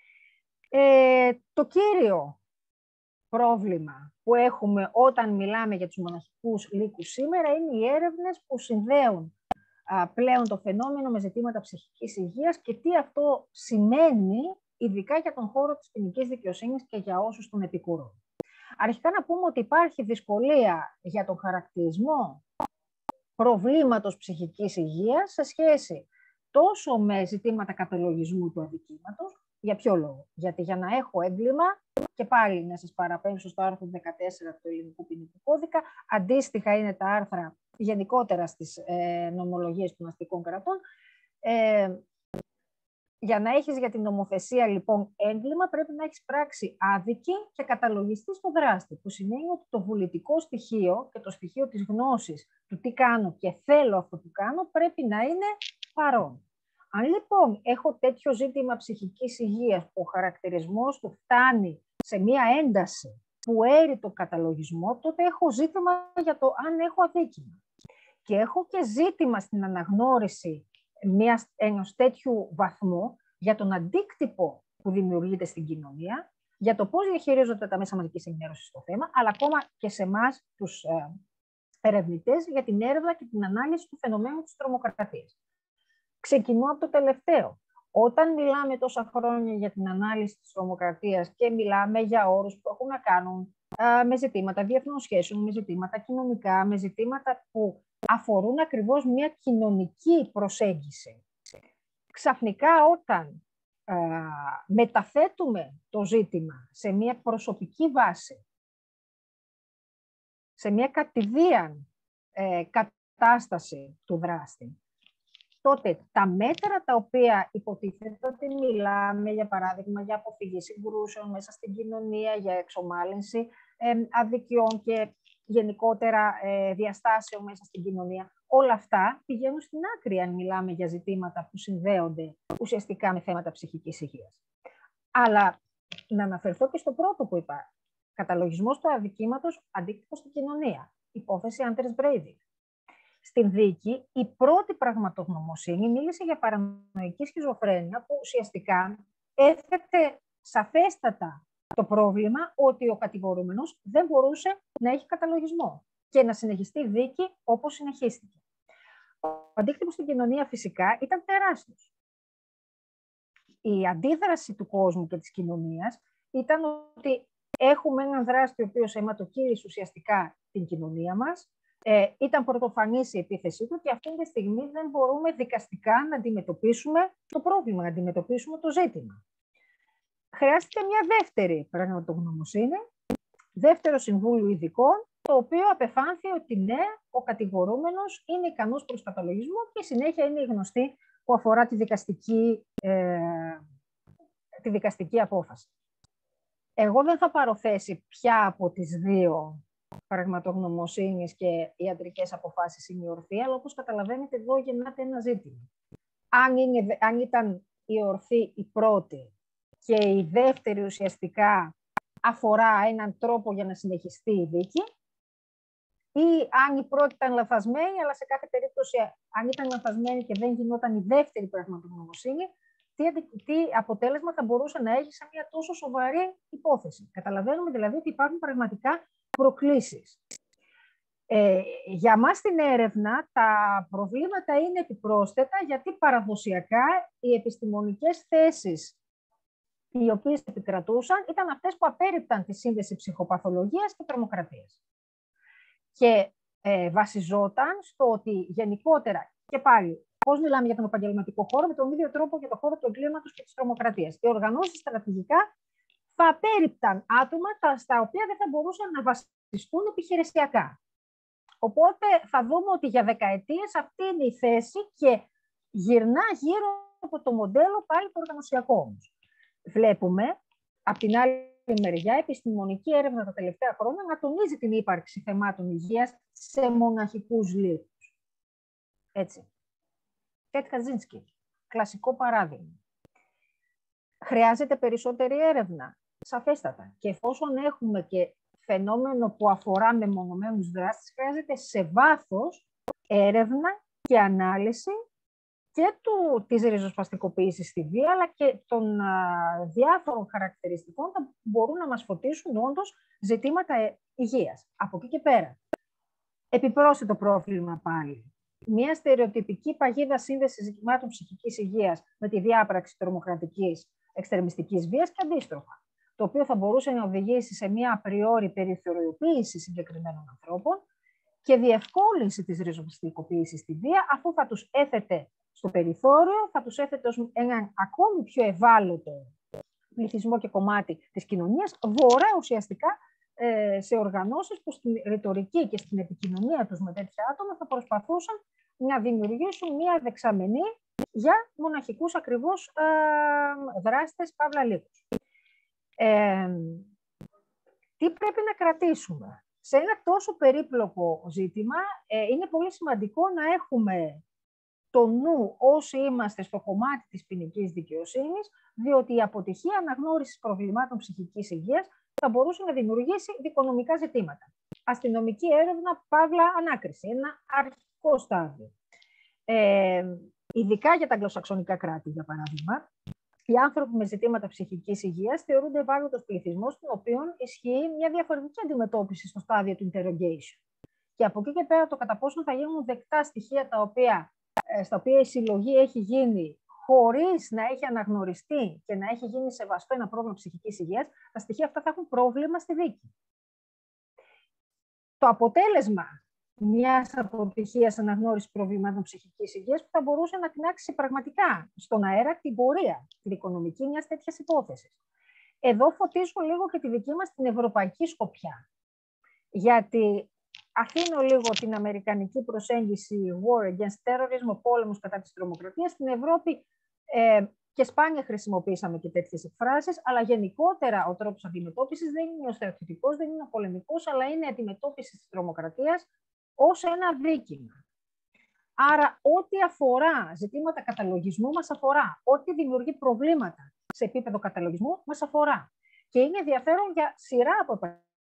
Ε, το κύριο πρόβλημα που έχουμε όταν μιλάμε για τους μοναχικούς λύκους σήμερα είναι οι έρευνες που συνδέουν α, πλέον το φαινόμενο με ζητήματα ψυχικής υγείας και τι αυτό σημαίνει ειδικά για τον χώρο της ποινικής δικαιοσύνης και για όσους τον επικουρούν. Αρχικά να πούμε ότι υπάρχει δυσκολία για τον χαρακτηρισμό προβλήματος ψυχικής υγείας σε σχέση τόσο με ζητήματα καταλογισμού του αδικήματος. Για ποιο λόγο? Γιατί για να έχω έγκλημα, και πάλι να σας παραπέμψω στο άρθρο δεκατέσσερα του Ελληνικού Ποινικού Κώδικα, αντίστοιχα είναι τα άρθρα γενικότερα στις ε, νομολογίες των αστικών κρατών, ε, για να έχεις για την νομοθεσία λοιπόν έγκλημα πρέπει να έχεις πράξει άδικη και καταλογιστεί στο δράστη, που σημαίνει ότι το βουλητικό στοιχείο και το στοιχείο της γνώσης του τι κάνω και θέλω αυτό που κάνω πρέπει να είναι παρόν. Αν λοιπόν έχω τέτοιο ζήτημα ψυχικής υγείας που ο χαρακτηρισμός του φτάνει σε μία ένταση που έρει το καταλογισμό, τότε έχω ζήτημα για το αν έχω αδίκημα. Και έχω και ζήτημα στην αναγνώριση μιας, ενός τέτοιου βαθμού για τον αντίκτυπο που δημιουργείται στην κοινωνία, για το πώς διαχειρίζονται τα μέσα μαζικής ενημέρωσης στο θέμα, αλλά ακόμα και σε εμάς τους ε, ερευνητές για την έρευνα και την ανάλυση του φαινομένου της τρομοκρατίας. Ξεκινώ από το τελευταίο. Όταν μιλάμε τόσα χρόνια για την ανάλυση της τρομοκρατίας και μιλάμε για όρους που έχουν να κάνουν α, με ζητήματα διεθνών σχέσεων, με ζητήματα κοινωνικά, με ζητήματα που αφορούν ακριβώς μια κοινωνική προσέγγιση. Ξαφνικά όταν α, μεταθέτουμε το ζήτημα σε μια προσωπική βάση, σε μια κατηδίαν ε, κατάσταση του δράστη, τότε τα μέτρα τα οποία υποτίθεται ότι μιλάμε, για παράδειγμα, για αποφυγή συγκρούσεων μέσα στην κοινωνία, για εξομάλυνση ε, αδικιών και γενικότερα ε, διαστάσεων μέσα στην κοινωνία, όλα αυτά πηγαίνουν στην άκρη αν μιλάμε για ζητήματα που συνδέονται ουσιαστικά με θέματα ψυχικής υγείας. Αλλά να αναφερθώ και στο πρώτο που είπα. Καταλογισμός του αδικήματος, αντίκτυπο στην κοινωνία. Υπόθεση Anders Breivik. Στην δίκη, η πρώτη πραγματογνωμοσύνη μίλησε για παρανοϊκή σχιζοφρένεια που ουσιαστικά έθετε σαφέστατα το πρόβλημα ότι ο κατηγορούμενος δεν μπορούσε να έχει καταλογισμό και να συνεχιστεί η δίκη όπως συνεχίστηκε. Ο αντίκτυπος στην κοινωνία φυσικά ήταν τεράστιος. Η αντίδραση του κόσμου και της κοινωνίας ήταν ότι έχουμε έναν δράστη ο οποίος αιματοκύρισε ουσιαστικά την κοινωνία μας, ε, ήταν πρωτοφανής η επίθεσή του και αυτή τη στιγμή δεν μπορούμε δικαστικά να αντιμετωπίσουμε το πρόβλημα, να αντιμετωπίσουμε το ζήτημα. Χρειάστηκε μια δεύτερη πραγματογνωμοσύνη, δεύτερο συμβούλιο ειδικών, το οποίο απεφάνθη ότι ναι, ο κατηγορούμενος είναι ικανός προς καταλογισμό και συνέχεια είναι η γνωστή που αφορά τη δικαστική, ε, τη δικαστική απόφαση. Εγώ δεν θα πάρω θέση ποια από τις δύο πραγματογνωμοσύνης και ιατρικές αποφάσεις είναι η ορθή, αλλά όπως καταλαβαίνετε εδώ γεννάται ένα ζήτημα. Αν, είναι, αν ήταν η ορθή η πρώτη και η δεύτερη ουσιαστικά αφορά έναν τρόπο για να συνεχιστεί η δίκη, ή αν η πρώτη ήταν λαθασμένη, αλλά σε κάθε περίπτωση αν ήταν λαθασμένη και δεν γινόταν η δεύτερη πραγματογνωμοσύνη, τι, τι αποτέλεσμα θα μπορούσε να έχει σε μια τόσο σοβαρή υπόθεση. Καταλαβαίνουμε δηλαδή ότι υπάρχουν πραγματικά προκλήσεις. Ε, για μας στην έρευνα τα προβλήματα είναι επιπρόσθετα, γιατί παραδοσιακά οι επιστημονικές θέσεις οι οποίες επικρατούσαν ήταν αυτές που απέρριπταν τη σύνδεση ψυχοπαθολογίας και τρομοκρατίας. Και ε, βασιζόταν στο ότι γενικότερα, και πάλι, πώς μιλάμε για τον επαγγελματικό χώρο, με τον ίδιο τρόπο για τον χώρο του εγκλήματος και της τρομοκρατίας. Οι οργανώσεις στρατηγικά θα απέρριπταν άτομα τα, στα οποία δεν θα μπορούσαν να βασιστούν επιχειρησιακά. Οπότε θα δούμε ότι για δεκαετίες αυτή είναι η θέση και γυρνά γύρω από το μοντέλο πάλι το οργανωσιακό όμως. Βλέπουμε, από την άλλη μεριά, επιστημονική έρευνα τα τελευταία χρόνια να τονίζει την ύπαρξη θεμάτων υγείας σε μοναχικούς λύθους. Έτσι. Τέτ Κατζίνσκι, κλασικό παράδειγμα. Χρειάζεται περισσότερη έρευνα, σαφέστατα. Και εφόσον έχουμε και φαινόμενο που αφορά μεμονωμένους δράστες, χρειάζεται σε βάθος έρευνα και ανάλυση και του, της ριζοσπαστικοποίησης στη βία, αλλά και των α, διάφορων χαρακτηριστικών που μπορούν να μας φωτίσουν όντως ζητήματα ε, υγείας. Από εκεί και πέρα. Επιπρόσθετο πρόβλημα πάλι. Μια στερεοτυπική παγίδα σύνδεσης ζητημάτων ψυχικής υγείας με τη διάπραξη τρομοκρατικής εξτρεμιστικής βίας και αντίστροφα, το οποίο θα μπορούσε να οδηγήσει σε μια απριόρι περιθωριοποίηση συγκεκριμένων ανθρώπων και διευκόλυνση της ριζοσπαστικοποίησης στη βία, αφού θα τους έθετε στο περιθώριο, θα τους έθετε ως έναν ακόμη πιο ευάλωτο πληθυσμό και κομμάτι της κοινωνίας, βορρά ουσιαστικά ε, σε οργανώσεις που στην ρητορική και στην επικοινωνία τους με τέτοια άτομα θα προσπαθούσαν να δημιουργήσουν μια δεξαμενή για μοναχικούς ακριβώς ε, δράστες παύλα λύκους. Ε, τι πρέπει να κρατήσουμε? Σε ένα τόσο περίπλοκο ζήτημα ε, είναι πολύ σημαντικό να έχουμε το νου όσοι είμαστε στο κομμάτι της ποινικής δικαιοσύνης, διότι η αποτυχία αναγνώρισης προβλημάτων ψυχικής υγείας θα μπορούσε να δημιουργήσει δικονομικά ζητήματα. Αστυνομική έρευνα, παύλα ανάκριση, ένα αρχικό στάδιο. Ε, ειδικά για τα αγγλοσαξονικά κράτη, για παράδειγμα, οι άνθρωποι με ζητήματα ψυχικής υγείας θεωρούνται ευάλωτος πληθυσμός, τον οποίο ισχύει μια διαφορετική αντιμετώπιση στο στάδιο του interrogation. Και από εκεί και πέρα το κατά πόσο θα γίνουν δεκτά στοιχεία τα οποία, στα οποία η συλλογή έχει γίνει χωρίς να έχει αναγνωριστεί και να έχει γίνει σεβαστό ένα πρόβλημα ψυχικής υγείας, τα στοιχεία αυτά θα έχουν πρόβλημα στη δίκη. Το αποτέλεσμα μιας αποτυχίας αναγνώρισης προβλημάτων ψυχικής υγείας που θα μπορούσε να τεινάξει πραγματικά στον αέρα την πορεία, την οικονομική μιας τέτοιας υπόθεσης. Εδώ φωτίζω λίγο και τη δική μας την ευρωπαϊκή σκοπιά. Γιατί αφήνω λίγο την αμερικανική προσέγγιση war against terrorism, ο πόλεμος κατά της τρομοκρατίας. Στην Ευρώπη ε, και σπάνια χρησιμοποίησαμε και τέτοιες εκφράσεις, αλλά γενικότερα ο τρόπος αντιμετώπισης δεν είναι ο στρατιωτικός, δεν είναι ο πολεμικός, αλλά είναι η αντιμετώπιση της τρομοκρατίας ως ένα δίκημα. Άρα, ό,τι αφορά ζητήματα καταλογισμού μας αφορά. Ό,τι δημιουργεί προβλήματα σε επίπεδο καταλογισμού μας αφορά. Και είναι ενδιαφέρον για σειρά από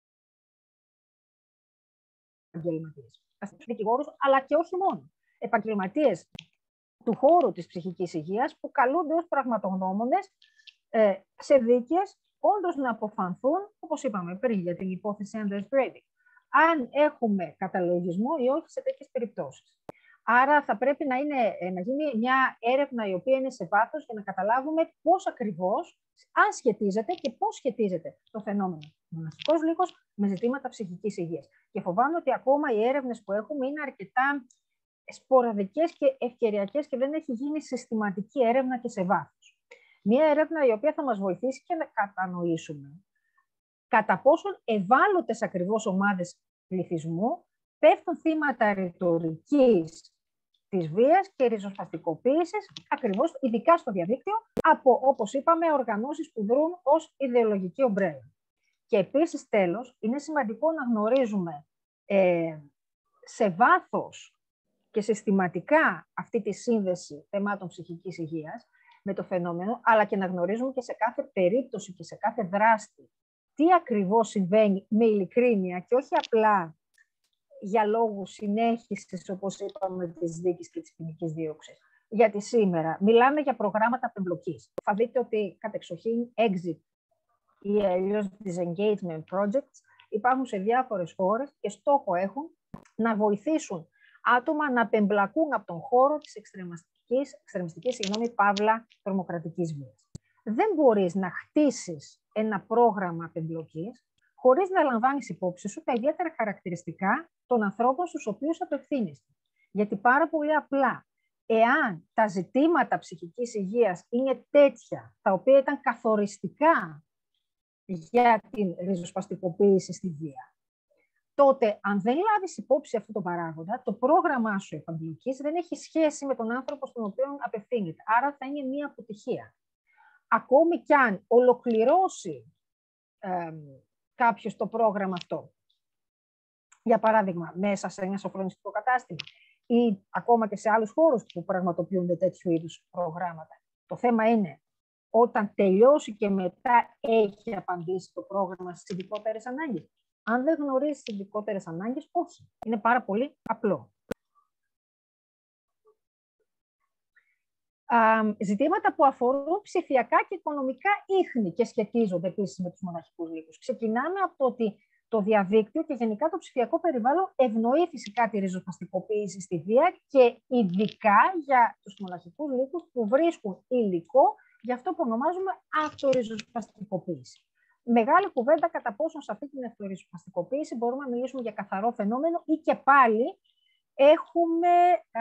επαγγελματίες, δικηγόρους, αλλά και όχι μόνο. Επαγγελματίες του χώρου της ψυχικής υγείας που καλούνται ως πραγματογνώμονες ε, σε δίκες όντως να αποφανθούν, όπως είπαμε πριν, για την υπόθεση Anders Breivik, αν έχουμε καταλογισμό ή όχι σε τέτοιες περιπτώσεις. Άρα θα πρέπει να, είναι, να γίνει μια έρευνα η οποία είναι σε βάθος για να καταλάβουμε πώς ακριβώς, αν σχετίζεται και πώς σχετίζεται το φαινόμενο μοναχικός λύκος με ζητήματα ψυχικής υγείας. Και φοβάμαι ότι ακόμα οι έρευνες που έχουμε είναι αρκετά σποραδικές και ευκαιριακές και δεν έχει γίνει συστηματική έρευνα και σε βάθος. Μια έρευνα η οποία θα μας βοηθήσει και να κατανοήσουμε κατά πόσον ευάλωτες ακριβώς ομάδες πληθυσμού πέφτουν θύματα ρητορικής της βίας και ριζοσπαστικοποίησης, ακριβώς ειδικά στο διαδίκτυο, από, όπως είπαμε, οργανώσεις που δρούν ως ιδεολογική ομπρέλα. Και επίσης, τέλος, είναι σημαντικό να γνωρίζουμε ε, σε βάθος και συστηματικά αυτή τη σύνδεση θεμάτων ψυχικής υγείας με το φαινόμενο, αλλά και να γνωρίζουμε και σε κάθε περίπτωση και σε κάθε δράστη τι ακριβώς συμβαίνει με ειλικρίνεια και όχι απλά για λόγους συνέχισης, όπως είπαμε, της δίκης και της ποινικής δίωξης. Γιατί σήμερα μιλάμε για προγράμματα απεμπλοκής. Θα δείτε ότι κατεξοχήν exit ή αλλιώς disengagement projects υπάρχουν σε διάφορες χώρες και στόχο έχουν να βοηθήσουν άτομα να απεμπλακούν από τον χώρο της εξτρεμιστικής, εξτρεμιστικής συγγνώμη, παύλα τρομοκρατικής βίας. Δεν μπορείς να χτίσεις ένα πρόγραμμα απεμπλοκής χωρίς να λαμβάνεις υπόψη σου τα ιδιαίτερα χαρακτηριστικά των ανθρώπων στους οποίους απευθύνεσαι. Γιατί πάρα πολύ απλά, εάν τα ζητήματα ψυχικής υγείας είναι τέτοια, τα οποία ήταν καθοριστικά για την ριζοσπαστικοποίηση στη βία, τότε, αν δεν λάβεις υπόψη αυτό το παράγοντα, το πρόγραμμά σου επαγγελματικής δεν έχει σχέση με τον άνθρωπο στον οποίο απευθύνεται. Άρα θα είναι μία αποτυχία. Ακόμη κι αν ολοκληρώσει ε, κάποιος το πρόγραμμα αυτό, για παράδειγμα, μέσα σε ένα σοφρονιστικό κατάστημα ή ακόμα και σε άλλους χώρους που πραγματοποιούνται τέτοιου είδους προγράμματα. Το θέμα είναι, όταν τελειώσει και μετά έχει απαντήσει το πρόγραμμα στις ειδικότερες ανάγκες. Αν δεν γνωρίζεις τις ειδικότερες ανάγκες, όχι. Είναι πάρα πολύ απλό. Α, ζητήματα που αφορούν ψηφιακά και οικονομικά ίχνη και σχετίζονται επίσης με τους μοναχικούς λύκους. Ξεκινάμε από το ότι το διαδίκτυο και γενικά το ψηφιακό περιβάλλον ευνοεί φυσικά τη ριζοσπαστικοποίηση στη βία και ειδικά για τους μοναχικούς λύκους που βρίσκουν υλικό για αυτό που ονομάζουμε αυτοριζοσπαστικοποίηση. Μεγάλη κουβέντα κατά πόσο σε αυτή την αυτοριζοσπαστικοποίηση μπορούμε να μιλήσουμε για καθαρό φαινόμενο ή και πάλι έχουμε α,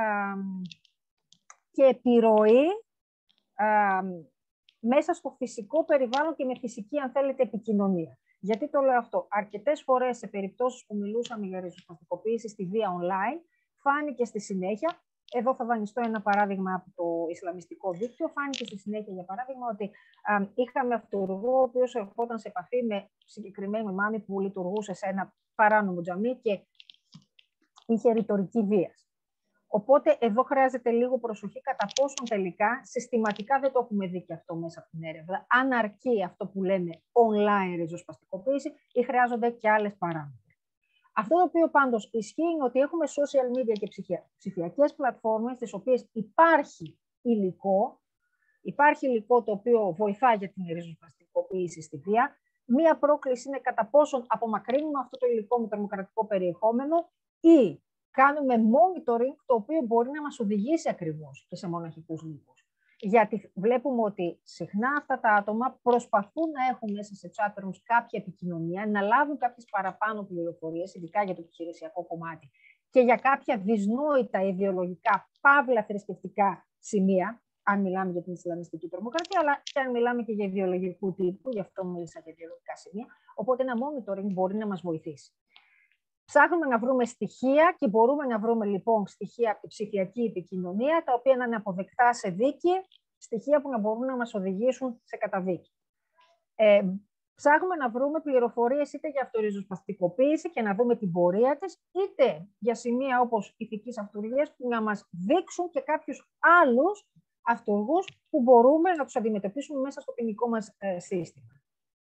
και επιρροή α, μέσα στο φυσικό περιβάλλον και με φυσική, αν θέλετε, επικοινωνία. Γιατί το λέω αυτό? Αρκετές φορές σε περιπτώσεις που μιλούσαμε για ριζοσπαστικοποίηση στη βία online, φάνηκε στη συνέχεια, εδώ θα δανειστώ ένα παράδειγμα από το Ισλαμιστικό δίκτυο, φάνηκε στη συνέχεια, για παράδειγμα, ότι α, είχαμε αυτούργο, ο οποίος ερχόταν σε επαφή με συγκεκριμένη μάμη που λειτουργούσε σε ένα παράνομο τζαμί και είχε ρητορική βίας. Οπότε εδώ χρειάζεται λίγο προσοχή κατά πόσον τελικά συστηματικά δεν το έχουμε δει και αυτό μέσα από την έρευνα. Αν αρκεί αυτό που λέμε online ριζοσπαστικοποίηση ή χρειάζονται και άλλες παράμετροι. Αυτό το οποίο πάντως ισχύει είναι ότι έχουμε social media και ψηφιακές πλατφόρμες στις οποίες υπάρχει υλικό, υπάρχει υλικό το οποίο βοηθάει για την ριζοσπαστικοποίηση στη βία. Μία πρόκληση είναι κατά πόσον απομακρύνουμε αυτό το υλικό με τρομοκρατικό περιεχόμενο ή κάνουμε monitoring το οποίο μπορεί να μας οδηγήσει ακριβώς και σε μοναχικούς λύκους. Γιατί βλέπουμε ότι συχνά αυτά τα άτομα προσπαθούν να έχουν μέσα σε chat rooms κάποια επικοινωνία, να λάβουν κάποιες παραπάνω πληροφορίες, ειδικά για το επιχειρησιακό κομμάτι και για κάποια δυσνόητα ιδεολογικά, παύλα θρησκευτικά σημεία, αν μιλάμε για την Ισλαμιστική τρομοκρατία, αλλά και αν μιλάμε και για ιδεολογικού τύπου, γι' αυτό μίλησα για ιδεολογικά σημεία. Οπότε ένα monitoring μπορεί να μας βοηθήσει. Ψάχνουμε να βρούμε στοιχεία και μπορούμε να βρούμε λοιπόν στοιχεία από τη ψηφιακή επικοινωνία, τα οποία να είναι αποδεκτά σε δίκη, στοιχεία που να μπορούν να μας οδηγήσουν σε καταδίκη. Ε, ψάχνουμε να βρούμε πληροφορίες είτε για αυτοριζοσπαστικοποίηση και να δούμε την πορεία της, είτε για σημεία όπως ηθικής αυτουργίας που να μας δείξουν και κάποιους άλλους αυτούργους που μπορούμε να τους αντιμετωπίσουμε μέσα στο ποινικό μας ε, σύστημα.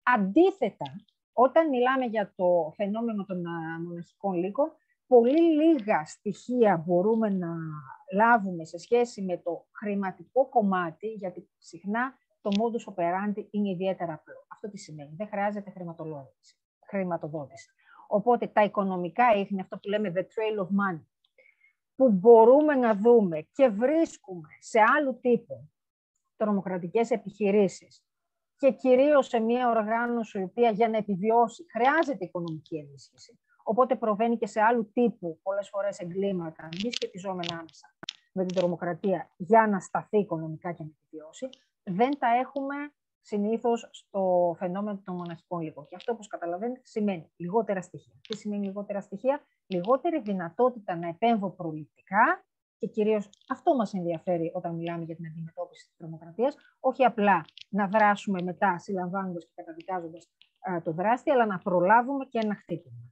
Αντίθετα, όταν μιλάμε για το φαινόμενο των μοναχικών λύκων, πολύ λίγα στοιχεία μπορούμε να λάβουμε σε σχέση με το χρηματικό κομμάτι, γιατί συχνά το modus operandi είναι ιδιαίτερα απλό. Αυτό τι σημαίνει? Δεν χρειάζεται χρηματοδότηση. Οπότε τα οικονομικά ίχνη, αυτό που λέμε the trail of money, που μπορούμε να δούμε και βρίσκουμε σε άλλου τύπου τρομοκρατικές επιχειρήσεις και κυρίως σε μια οργάνωση η οποία για να επιβιώσει χρειάζεται οικονομική ενίσχυση. Οπότε προβαίνει και σε άλλου τύπου πολλές φορές εγκλήματα, μη σχετιζόμενα άμεσα με την τρομοκρατία, για να σταθεί οικονομικά και να επιβιώσει. Δεν τα έχουμε συνήθως στο φαινόμενο των μοναχικών λύκων. Και αυτό, όπως καταλαβαίνετε, σημαίνει λιγότερα στοιχεία. Τι σημαίνει λιγότερα στοιχεία? Λιγότερη δυνατότητα να επέμβω προληπτικά και κυρίως αυτό μας ενδιαφέρει όταν μιλάμε για την αντιμετώπιση της τρομοκρατίας. Όχι απλά να δράσουμε μετά συλλαμβάνοντας και καταδικάζοντας α, το δράστη, αλλά να προλάβουμε και ένα χτύπημα.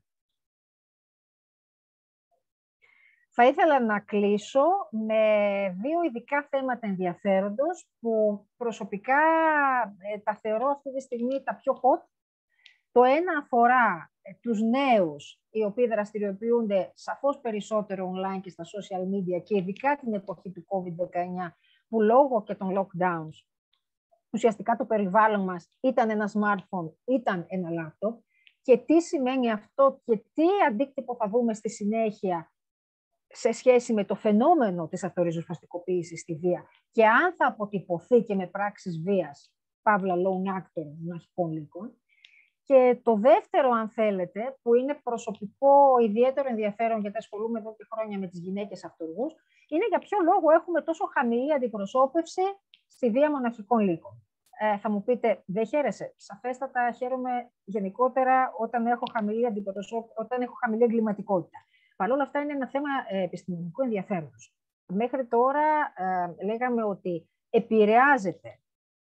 Θα ήθελα να κλείσω με δύο ειδικά θέματα ενδιαφέροντος που προσωπικά ε, τα θεωρώ αυτή τη στιγμή τα πιο hot. Το ένα αφορά ε, τους νέους, οι οποίοι δραστηριοποιούνται σαφώς περισσότερο online και στα social media και ειδικά την εποχή του κόβιντ δεκαεννιά, που λόγω και των lockdowns ουσιαστικά το περιβάλλον μας ήταν ένα smartphone, ήταν ένα laptop. Και τι σημαίνει αυτό και τι αντίκτυπο θα δούμε στη συνέχεια σε σχέση με το φαινόμενο της αυτοριζοσπαστικοποίησης στη βία και αν θα αποτυπωθεί και με πράξεις βίας, παύλα lone actor, μοναχικών λύκων. Και το δεύτερο, αν θέλετε, που είναι προσωπικό ιδιαίτερο ενδιαφέρον, γιατί ασχολούμαι εδώ και χρόνια με τις γυναίκες αυτοργούς, είναι για ποιο λόγο έχουμε τόσο χαμηλή αντιπροσώπευση στη βία μοναχικών λύκων. Ε, θα μου πείτε, δεν χαίρεσαι? Σαφέστατα χαίρομαι γενικότερα όταν έχω χαμηλή αντιπροσώπευση, όταν έχω χαμηλή εγκληματικότητα. Παρ' όλα αυτά είναι ένα θέμα ε, επιστημονικού ενδιαφέροντος. Μέχρι τώρα ε, λέγαμε ότι επηρεάζεται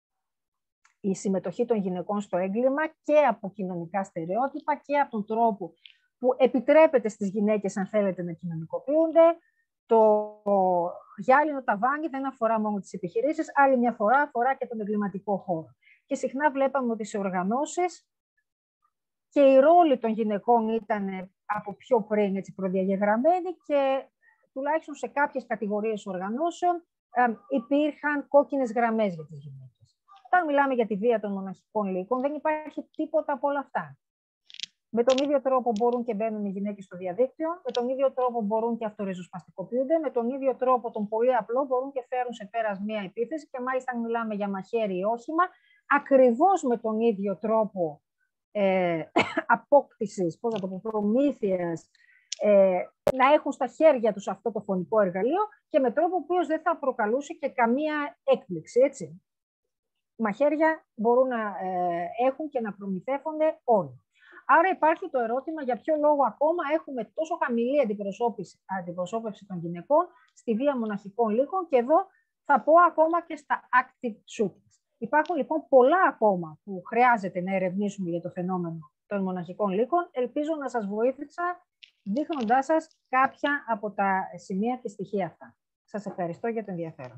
η συμμετοχή των γυναικών στο έγκλημα και από κοινωνικά στερεότυπα και από τον τρόπο που επιτρέπεται στις γυναίκες, αν θέλετε, να κοινωνικοποιούνται. Το γυάλινο ταβάνι δεν αφορά μόνο τις επιχειρήσεις, άλλη μια φορά αφορά και τον εγκληματικό χώρο. Και συχνά βλέπαμε ότι σε οργανώσεις και η ρόλη των γυναικών ήταν από πιο πριν έτσι, προδιαγεγραμμένη και τουλάχιστον σε κάποιες κατηγορίες οργανώσεων ε, υπήρχαν κόκκινες γραμμές για τις γυναίκες. Όταν μιλάμε για τη βία των μοναχικών λύκων, δεν υπάρχει τίποτα από όλα αυτά. Με τον ίδιο τρόπο μπορούν και μπαίνουν οι γυναίκες στο διαδίκτυο, με τον ίδιο τρόπο μπορούν και αυτοριζοσπαστικοποιούνται, με τον ίδιο τρόπο, τον πολύ απλό, μπορούν και φέρουν σε πέρας μία επίθεση και μάλιστα αν μιλάμε για μαχαίρι ή όχημα, ακριβώς με τον ίδιο τρόπο ε, απόκτησης, πώς να το πω, προμήθειας, ε, να έχουν στα χέρια τους αυτό το φωνικό εργαλείο και με τρόπο ο οποίος δεν θα προκαλούσε και καμία έκπληξη, έτσι. Μαχαίρια μπορούν να ε, έχουν και να προμηθεύονται όλοι. Άρα υπάρχει το ερώτημα για ποιο λόγο ακόμα έχουμε τόσο χαμηλή αντιπροσώπευση, αντιπροσώπευση των γυναικών στη βία μοναχικών λύκων και εδώ θα πω ακόμα και στα active shootings. Υπάρχουν λοιπόν πολλά ακόμα που χρειάζεται να ερευνήσουμε για το φαινόμενο των μοναχικών λύκων. Ελπίζω να σας βοήθησα δείχνοντάς σας κάποια από τα σημεία και στοιχεία αυτά. Σας ευχαριστώ για το ενδιαφέρον.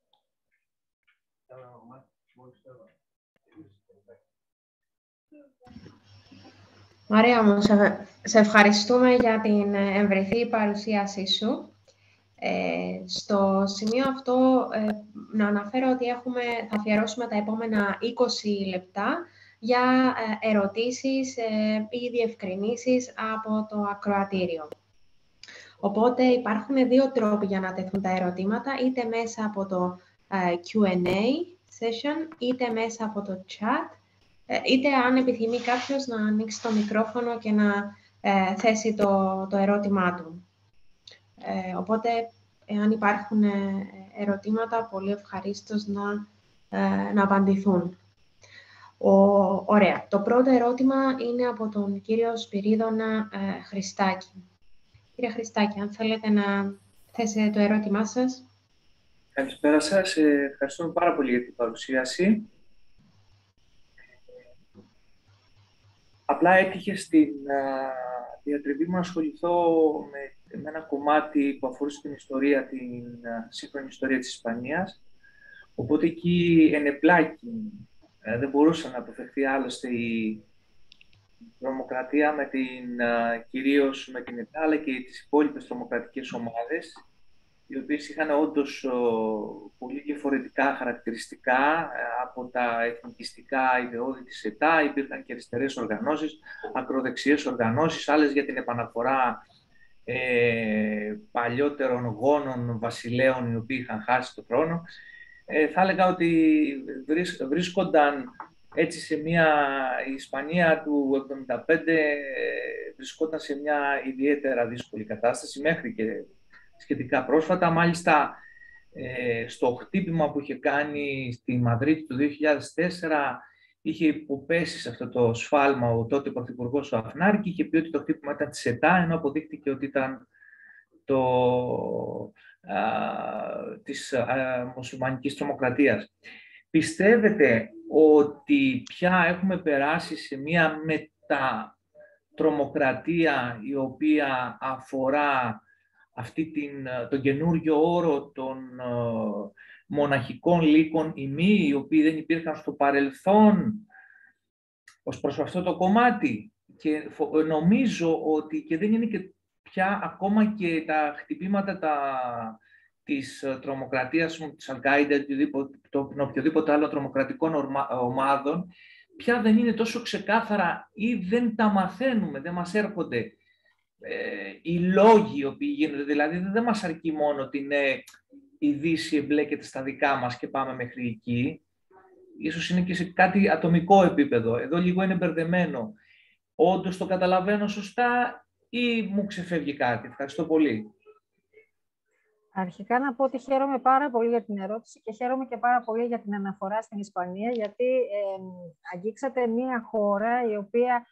Μαρία μου, σε ευχαριστούμε για την ευρυθή παρουσίασή σου. Ε, στο σημείο αυτό ε, να αναφέρω ότι έχουμε, θα αφιερώσουμε τα επόμενα είκοσι λεπτά για ε, ερωτήσεις ε, ή διευκρινήσεις από το ακροατήριο. Οπότε υπάρχουν δύο τρόποι για να τεθούν τα ερωτήματα, είτε μέσα από το ε, κιου εντ έι session, είτε μέσα από το chat, ε, είτε αν επιθυμεί κάποιος να ανοίξει το μικρόφωνο και να ε, θέσει το, το ερώτημά του. Ε, οπότε, εάν υπάρχουν ερωτήματα, πολύ ευχαρίστως να, ε, να απαντηθούν. Ο, ωραία. Το πρώτο ερώτημα είναι από τον κύριο Σπυρίδωνα ε, Χριστάκη. Κύριε Χριστάκη, αν θέλετε να θέσετε το ερώτημά σας. Καλησπέρα σας. Ευχαριστούμε πάρα πολύ για την παρουσίαση. Απλά έτυχε στην uh, διατριβή μου να ασχοληθώ με, με ένα κομμάτι που αφορούσε την ιστορία, την uh, σύγχρονη ιστορία της Ισπανίας. Οπότε εκεί ενεπλάκη Ε, δεν μπορούσε να αποφευθεί άλλωστε η τρομοκρατία με την, ε, κυρίως με την ΕΤΑ, αλλά και τις υπόλοιπες τρομοκρατικές ομάδες, οι οποίες είχαν όντως πολύ διαφορετικά χαρακτηριστικά από τα εθνικιστικά ιδεώδη της ΕΤΑ. Υπήρχαν και αριστερές οργανώσεις, ακροδεξιές οργανώσεις, άλλες για την επαναφορά ε, παλιότερων γόνων βασιλέων οι οποίοι είχαν χάσει τον θρόνο. Ε, θα έλεγα ότι βρίσκονταν έτσι σε μια... Η Ισπανία του εβδομήντα πέντε βρισκόταν σε μια ιδιαίτερα δύσκολη κατάσταση μέχρι και σχετικά πρόσφατα. Μάλιστα, ε, στο χτύπημα που είχε κάνει στη Μαδρίτη το δύο χιλιάδες τέσσερα είχε υποπέσει σε αυτό το σφάλμα ο τότε πρωθυπουργός ο Αφνάρ και είχε πει ότι το χτύπημα ήταν της ΕΤΑ, ενώ αποδείχτηκε ότι ήταν το, α, της α, μουσουλμανικής τρομοκρατίας. Πιστεύετε ότι πια έχουμε περάσει σε μια μετατρομοκρατία η οποία αφορά αυτή την, τον καινούριο όρο των uh, μοναχικών λύκων ημί, οι οποίοι δεν υπήρχαν στο παρελθόν ως προς αυτό το κομμάτι? Και νομίζω ότι και δεν είναι και πια ακόμα και τα χτυπήματα τα, της τρομοκρατίας, της Αλ-Κάιντα, των οποιοδήποτε άλλο τρομοκρατικών ομάδων, πια δεν είναι τόσο ξεκάθαρα ή δεν τα μαθαίνουμε, δεν μας έρχονται Ε, οι λόγοι οι οποίοι γίνονται. Δηλαδή δεν μας αρκεί μόνο ότι ναι, η Δύση εμπλέκεται στα δικά μας και πάμε μέχρι εκεί. Ίσως είναι και σε κάτι ατομικό επίπεδο. Εδώ λίγο είναι μπερδεμένο. Όντως το καταλαβαίνω σωστά ή μου ξεφεύγει κάτι? Ευχαριστώ πολύ. Αρχικά να πω ότι χαίρομαι πάρα πολύ για την ερώτηση και χαίρομαι και πάρα πολύ για την αναφορά στην Ισπανία, γιατί ε, αγγίξατε μια χώρα η οποία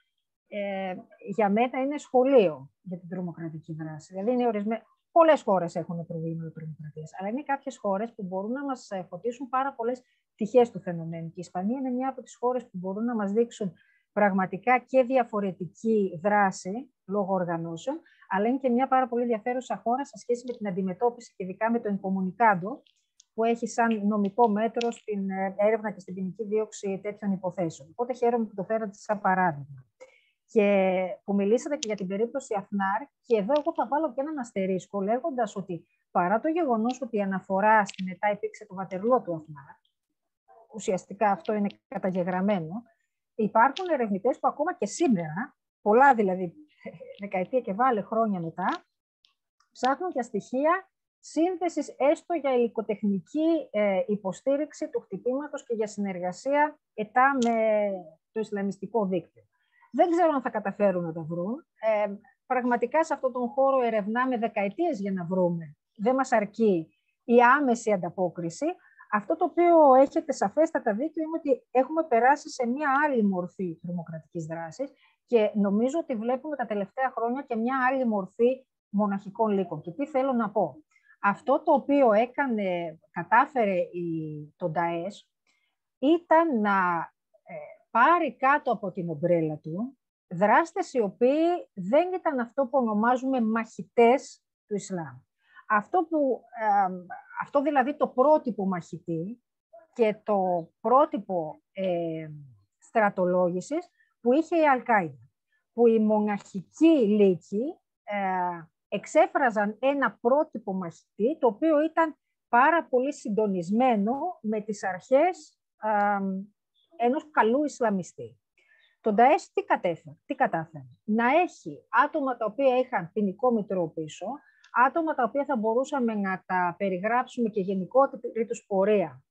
Ε, για μένα είναι σχολείο για την τρομοκρατική δράση. Δηλαδή, είναι ορισμέ... πολλές χώρες έχουν προβλήματα τρομοκρατίας, αλλά είναι κάποιες χώρες που μπορούν να μας φωτίσουν πάρα πολλές πτυχές του φαινομένου. Και η Ισπανία είναι μια από τις χώρες που μπορούν να μας δείξουν πραγματικά και διαφορετική δράση λόγω οργανώσεων, αλλά είναι και μια πάρα πολύ ενδιαφέρουσα χώρα σε σχέση με την αντιμετώπιση και ειδικά με το incomunicado, που έχει σαν νομικό μέτρο στην έρευνα και στην ποινική δίωξη τέτοιων υποθέσεων. Οπότε χαίρομαι που το φέρατε σαν παράδειγμα. Και που μιλήσατε και για την περίπτωση Αφνάρ, και εδώ εγώ θα βάλω και έναν αστερίσκο, λέγοντας ότι παρά το γεγονός ότι η αναφορά στην ΕΤΑ υπήρξε το βατερλό του Αφνάρ, ουσιαστικά αυτό είναι καταγεγραμμένο, υπάρχουν ερευνητές που ακόμα και σήμερα, πολλά δηλαδή δεκαετία και βάλε χρόνια μετά, ψάχνουν για στοιχεία σύνθεσης έστω για υλικοτεχνική ε, υποστήριξη του χτυπήματος και για συνεργασία ΕΤΑ με το Ισλαμιστικό δίκτυο. Δεν ξέρω αν θα καταφέρουν να τα βρουν. Ε, πραγματικά σε αυτόν τον χώρο ερευνάμε δεκαετίες για να βρούμε. Δεν μας αρκεί η άμεση ανταπόκριση. Αυτό το οποίο έχετε σαφέστατα δίκιο είναι ότι έχουμε περάσει σε μια άλλη μορφή τρομοκρατικής δράσης και νομίζω ότι βλέπουμε τα τελευταία χρόνια και μια άλλη μορφή μοναχικών λύκων. Και τι θέλω να πω. Αυτό το οποίο έκανε, κατάφερε η, το Νταές ήταν να ε, πάρει κάτω από την ομπρέλα του δράστες οι οποίοι δεν ήταν αυτό που ονομάζουμε μαχητές του Ισλάμ. Αυτό, που, ε, αυτό δηλαδή το πρότυπο μαχητή και το πρότυπο ε, στρατολόγησης που είχε η Αλ-Κάιντα, που οι μοναχικοί λύκοι ε, εξέφραζαν ένα πρότυπο μαχητή το οποίο ήταν πάρα πολύ συντονισμένο με τις αρχές ε, ενός καλού Ισλαμιστή. Το Νταές τι κατέφερε, τι κατάφερε? Να έχει άτομα τα οποία είχαν ποινικό μητρό πίσω, άτομα τα οποία θα μπορούσαμε να τα περιγράψουμε και γενικότερη τους πορεία.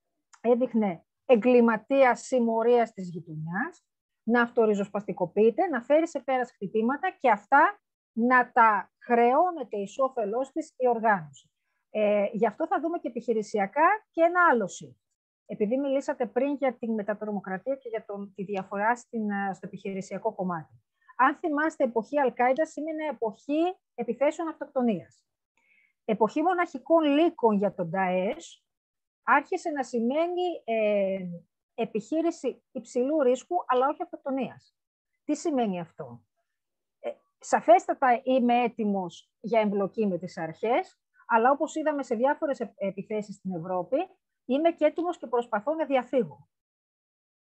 Έδειχνε εγκληματία συμμορίας της γειτονιάς, να αυτοριζοσπαστικοποιείται, να φέρει σε πέρας χτυπήματα και αυτά να τα χρεώνεται εις όφελός της η οργάνωση. Ε, γι' αυτό θα δούμε και επιχειρησιακά και ένα άλλο σύν. Επειδή μιλήσατε πριν για τη μετατρομοκρατία και για τον, τη διαφορά στην, στο επιχειρησιακό κομμάτι. Αν θυμάστε, εποχή Αλ-Κάιντα σήμαινε εποχή επιθέσεων αυτοκτονίας. Εποχή μοναχικών λύκων για τον Νταές άρχισε να σημαίνει ε, επιχείρηση υψηλού ρίσκου, αλλά όχι αυτοκτονίας. Τι σημαίνει αυτό? Ε, σαφέστατα είμαι έτοιμος για εμπλοκή με τις αρχές, αλλά όπως είδαμε σε διάφορες επιθέσεις στην Ευρώπη, είμαι και έτοιμος και προσπαθώ να διαφύγω.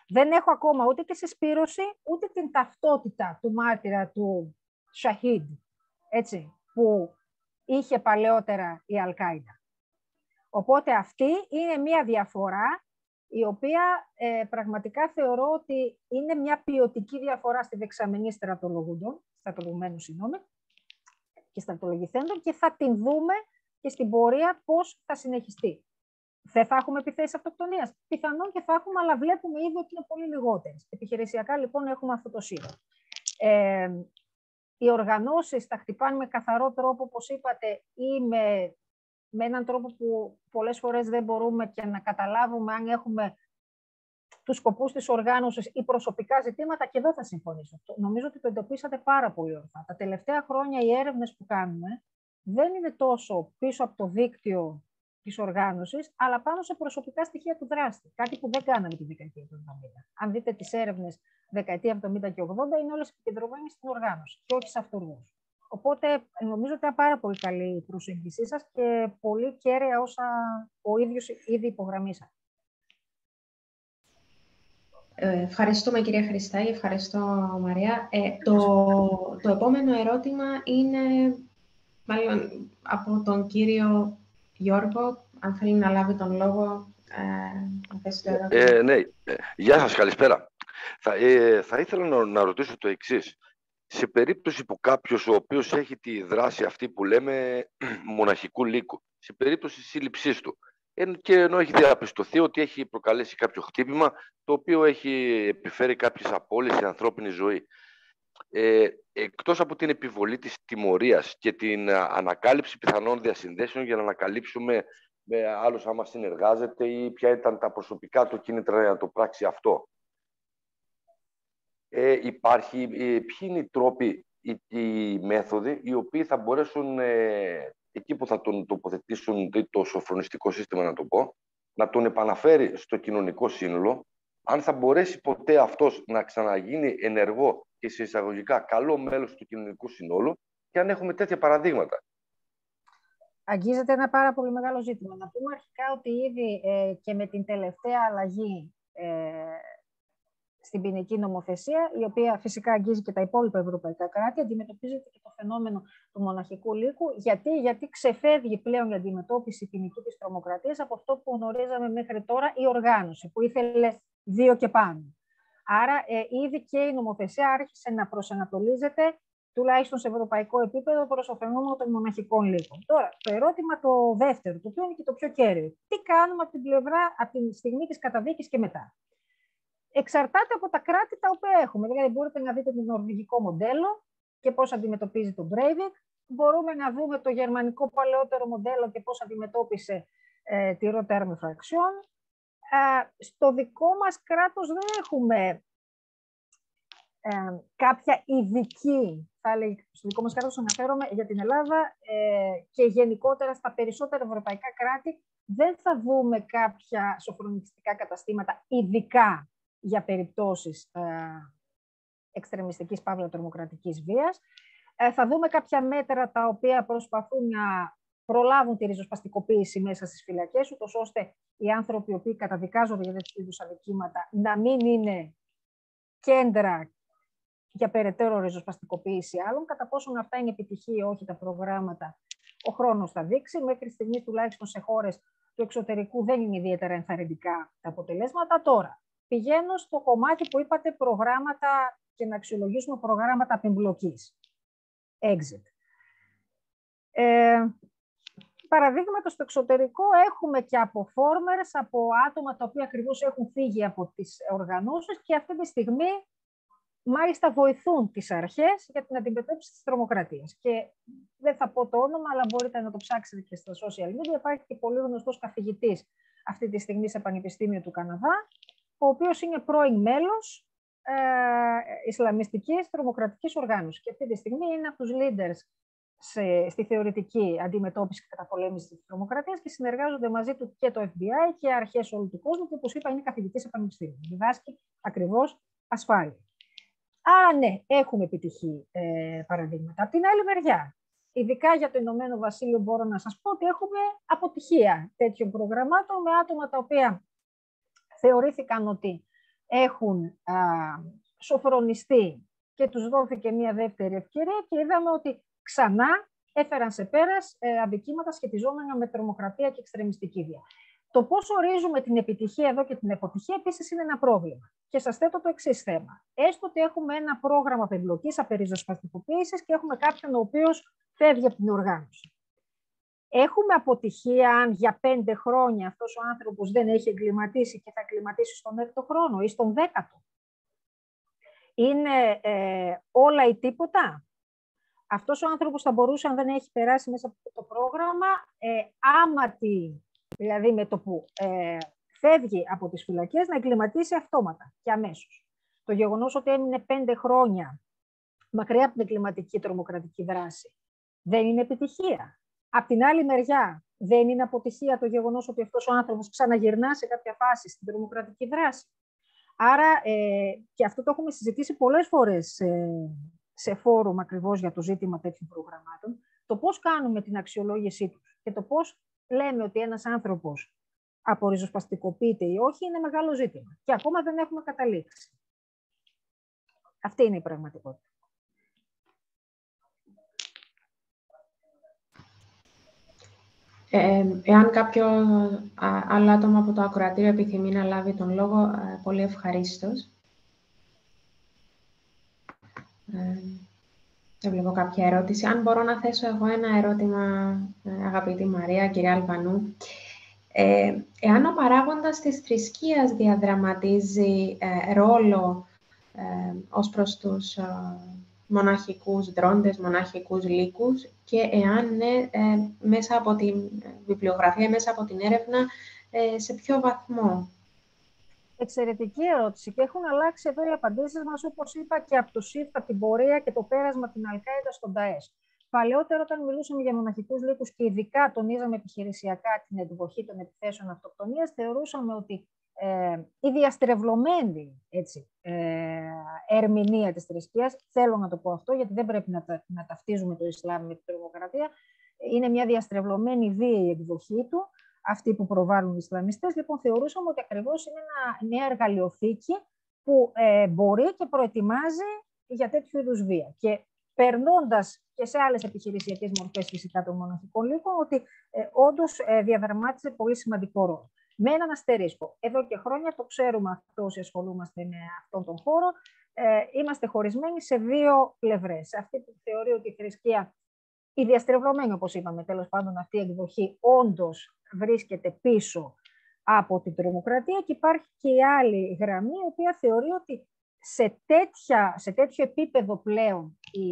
Δεν έχω ακόμα ούτε τη συσπήρωση, ούτε την ταυτότητα του μάρτυρα του Σαχίντ, έτσι, που είχε παλαιότερα η Αλ-Κάιντα. Οπότε αυτή είναι μια διαφορά η οποία ε, πραγματικά θεωρώ ότι είναι μια ποιοτική διαφορά στη δεξαμενή στρατολογούντων, στρατολογουμένων, συγγνώμη, και στρατολογηθέντων, και θα την δούμε και στην πορεία πώς θα συνεχιστεί. Δεν θα έχουμε επιθέσεις αυτοκτονίας. Πιθανόν και θα έχουμε, αλλά βλέπουμε ήδη ότι είναι πολύ λιγότερες. Επιχειρησιακά, λοιπόν, έχουμε αυτό το σύρο. Ε, οι οργανώσεις τα χτυπάνε με καθαρό τρόπο, όπως είπατε, ή με, με έναν τρόπο που πολλές φορές δεν μπορούμε και να καταλάβουμε αν έχουμε τους σκοπούς της οργάνωσης ή προσωπικά ζητήματα, και εδώ θα συμφωνήσω. Νομίζω ότι το εντοπίσατε πάρα πολύ ορθά. Τα τελευταία χρόνια οι έρευνες που κάνουμε δεν είναι τόσο πίσω από το δίκτυο της οργάνωσης, αλλά πάνω σε προσωπικά στοιχεία του δράστη. Κάτι που δεν κάναμε τη δεκαετία του εβδομήντα. Αν δείτε τις έρευνες δεκαετία εβδομήντα και ογδόντα, είναι όλες επικεντρωμένες στην οργάνωση και όχι σε αυτούργους. Οπότε νομίζω ότι είναι πάρα πολύ καλή η προσέγγισή σας και πολύ κέραια όσα ο ίδιος ήδη υπογραμμίσατε. Ε, ευχαριστούμε, κυρία Χριστάκη. Ευχαριστώ, Μαρία. Ε, το, το επόμενο ερώτημα είναι μάλλον από τον κύριο Γιώργο, αν θέλει να λάβει τον λόγο, ε, να θέσει το ερώτημα. Ε, ναι, ε, γεια σας, καλησπέρα. Θα, ε, θα ήθελα να, να ρωτήσω το εξής. Σε περίπτωση που κάποιος ο οποίος έχει τη δράση αυτή που λέμε μοναχικού λύκου, σε περίπτωση σύλληψής του, και ενώ έχει διαπιστωθεί ότι έχει προκαλέσει κάποιο χτύπημα το οποίο έχει επιφέρει κάποιες απώλειες σε ανθρώπινη ζωή, Ε, εκτός από την επιβολή της τιμωρίας και την ανακάλυψη πιθανών διασυνδέσεων για να ανακαλύψουμε με άλλους άμα συνεργάζεται ή ποια ήταν τα προσωπικά του κίνητρα για να το πράξει αυτό. Ε, υπάρχει, ε, ποιοι είναι οι τρόποι, οι, οι μέθοδοι οι οποίοι θα μπορέσουν ε, εκεί που θα τον τοποθετήσουν το σοφρονιστικό σύστημα, να το πω, να τον επαναφέρει στο κοινωνικό σύνολο, αν θα μπορέσει ποτέ αυτός να ξαναγίνει ενεργό και σε εισαγωγικά καλό μέλος του κοινωνικού συνόλου, και αν έχουμε τέτοια παραδείγματα. Αγγίζεται ένα πάρα πολύ μεγάλο ζήτημα. Να πούμε αρχικά ότι ήδη ε, και με την τελευταία αλλαγή ε, στην ποινική νομοθεσία, η οποία φυσικά αγγίζει και τα υπόλοιπα ευρωπαϊκά κράτη, αντιμετωπίζεται και το φαινόμενο του μοναχικού λύκου. Γιατί, γιατί ξεφεύγει πλέον η αντιμετώπιση ποινική της τρομοκρατίας από αυτό που γνωρίζαμε μέχρι τώρα η οργάνωση, που ήθελε δύο και πάνω. Άρα, ε, ήδη και η νομοθεσία άρχισε να προσανατολίζεται, τουλάχιστον σε ευρωπαϊκό επίπεδο, προς το φαινόμενο των μοναχικών λύκων. Τώρα, το ερώτημα το δεύτερο, το οποίο είναι και το πιο κέριο. Τι κάνουμε από την πλευρά, από τη στιγμή της καταδίκης και μετά. Εξαρτάται από τα κράτη τα οποία έχουμε. Δηλαδή, μπορείτε να δείτε το νορβηγικό μοντέλο και πώς αντιμετωπίζει το Breivik. Μπορούμε να δούμε το γερμανικό παλαιότερο μοντέλο και πώς αντιμετώπισε ε, τη Rotterdam Fraction. Ε, στο δικό μας κράτος δεν έχουμε ε, κάποια ειδική, θα λέει, στο δικό μας κράτος αναφέρομαι για την Ελλάδα ε, και γενικότερα στα περισσότερα ευρωπαϊκά κράτη δεν θα δούμε κάποια σοφρονιστικά καταστήματα ειδικά για περιπτώσεις ε, εξτρεμιστικής παύλα τρομοκρατικής βίας. Ε, θα δούμε κάποια μέτρα τα οποία προσπαθούν να προλάβουν τη ριζοσπαστικοποίηση μέσα στις φυλακές, ούτως ώστε οι άνθρωποι οι οποίοι καταδικάζονται για τέτοιου είδους αδικήματα να μην είναι κέντρα για περαιτέρω ριζοσπαστικοποίηση άλλων. Κατά πόσον αυτά είναι επιτυχή ή όχι τα προγράμματα, ο χρόνος θα δείξει. Μέχρι στιγμή, τουλάχιστον σε χώρες του εξωτερικού, δεν είναι ιδιαίτερα ενθαρρυντικά τα αποτελέσματα. Τώρα, πηγαίνω στο κομμάτι που είπατε προγράμματα και να αξιολογήσουμε προγράμματα απεμπλοκής. Exit. Ε, Παραδείγματος, στο εξωτερικό έχουμε και από formers, από άτομα τα οποία ακριβώς έχουν φύγει από τις οργανώσεις και αυτή τη στιγμή μάλιστα βοηθούν τις αρχές για την αντιμετώπιση της τρομοκρατίας. Και δεν θα πω το όνομα, αλλά μπορείτε να το ψάξετε και στα social media. Υπάρχει και πολύ γνωστός καθηγητής αυτή τη στιγμή σε Πανεπιστήμιο του Καναδά, ο οποίος είναι πρώην μέλος ε, Ισλαμιστικής τρομοκρατικής οργάνωσης. Και αυτή τη στιγμή είναι από τους leaders σε, στη θεωρητική αντιμετώπιση και καταπολέμηση της τρομοκρατίας και συνεργάζονται μαζί του και το εφ μπι άι και αρχές όλου του κόσμου και, όπως είπα, είναι καθηγητής σε πανεπιστήμιο. Διδάσκει ακριβώς ασφάλεια. Άρα, ναι, έχουμε επιτυχή ε, παραδείγματα. Από την άλλη μεριά, ειδικά για το Ηνωμένο Βασίλειο, μπορώ να σας πω ότι έχουμε αποτυχία τέτοιων προγραμμάτων με άτομα τα οποία θεωρήθηκαν ότι έχουν α, σοφρονιστεί και τους δόθηκε μια δεύτερη ευκαιρία και είδαμε ότι ξανά έφεραν σε πέρας ε, αδικήματα σχετιζόμενα με τρομοκρατία και εξτρεμιστική βία. Το πώς ορίζουμε την επιτυχία εδώ και την αποτυχία επίσης είναι ένα πρόβλημα. Και σας θέτω το εξής θέμα. Έστω ότι έχουμε ένα πρόγραμμα απεμπλοκής, απεριζοσπαστικοποίησης και έχουμε κάποιον ο οποίος φεύγει από την οργάνωση. Έχουμε αποτυχία αν για πέντε χρόνια αυτός ο άνθρωπος δεν έχει εγκληματίσει και θα εγκληματίσει στον έκτο χρόνο ή στον δέκατο. Είναι ε, όλα ή τίποτα. Αυτός ο άνθρωπος θα μπορούσε, αν δεν έχει περάσει μέσα από το πρόγραμμα, ε, άματι, δηλαδή με το που ε, φεύγει από τις φυλακές, να εγκληματίσει αυτόματα και αμέσως. Το γεγονός ότι έμεινε πέντε χρόνια μακριά από την εγκληματική τρομοκρατική δράση δεν είναι επιτυχία. Απ' την άλλη μεριά, δεν είναι αποτυχία το γεγονός ότι αυτός ο άνθρωπος ξαναγυρνά σε κάποια φάση στην τρομοκρατική δράση. Άρα, ε, και αυτό το έχουμε συζητήσει πολλές φορές ε, σε φόρουμ ακριβώς για το ζήτημα τέτοιων προγραμμάτων, το πώς κάνουμε την αξιολόγησή τους και το πώς λέμε ότι ένας άνθρωπος απορριζοσπαστικοποιείται ή όχι, είναι μεγάλο ζήτημα. Και ακόμα δεν έχουμε καταλήξει. Αυτή είναι η πραγματικότητα. Ε, εάν κάποιο α, άλλο άτομο από το ακροατήριο επιθυμεί να λάβει τον λόγο, ε, πολύ ευχαρίστως. Ε, δεν βλέπω κάποια ερώτηση. Αν μπορώ να θέσω εγώ ένα ερώτημα, ε, αγαπητή Μαρία, κυρία Αλβανού. Ε, εάν ο παράγοντας της θρησκείας διαδραματίζει ε, ρόλο ε, ως προς τους ε, μοναχικούς δρόντες, μοναχικούς λύκους και εάν ναι, ε, μέσα από την βιβλιογραφία, μέσα από την έρευνα, ε, σε ποιο βαθμό. Εξαιρετική ερώτηση και έχουν αλλάξει εδώ οι απαντήσεις μας, όπως είπα, και από το ΣΥΦ, από την πορεία και το πέρασμα την Αλ-Κάιντα στον Νταές. Παλαιότερα, όταν μιλούσαμε για μοναχικούς λύκους και ειδικά τονίζαμε επιχειρησιακά την εκδοχή των επιθέσεων αυτοκτονίας, θεωρούσαμε ότι ε, η διαστρεβλωμένη έτσι, ε, ερμηνεία της θρησκείας, θέλω να το πω αυτό, γιατί δεν πρέπει να, τα, να ταυτίζουμε το Ισλάμ με την τρομοκρατία, είναι μια διαστρεβλωμένη βίαιη εκδοχή του, αυτή που προβάλλουν οι Ισλαμιστές. Λοιπόν, θεωρούσαμε ότι ακριβώς είναι ένα, μια εργαλειοθήκη που ε, μπορεί και προετοιμάζει για τέτοιου είδους βία. Και περνώντας και σε άλλες επιχειρησιακές μορφές φυσικά των μοναχικών λύκων, ότι ε, όντως ε, διαδραμάτισε πολύ σημαντικό ρόλο. Με έναν αστερίσκο. Εδώ και χρόνια το ξέρουμε αυτό όσοι ασχολούμαστε με αυτόν τον χώρο. Ε, είμαστε χωρισμένοι σε δύο πλευρές. Αυτή που θεωρεί ότι η θρησκεία, η διαστρεβλωμένη, όπως είπαμε, τέλος πάντων αυτή η εκδοχή, όντως βρίσκεται πίσω από την τρομοκρατία, και υπάρχει και η άλλη γραμμή, η οποία θεωρεί ότι σε, τέτοια, σε τέτοιο επίπεδο πλέον η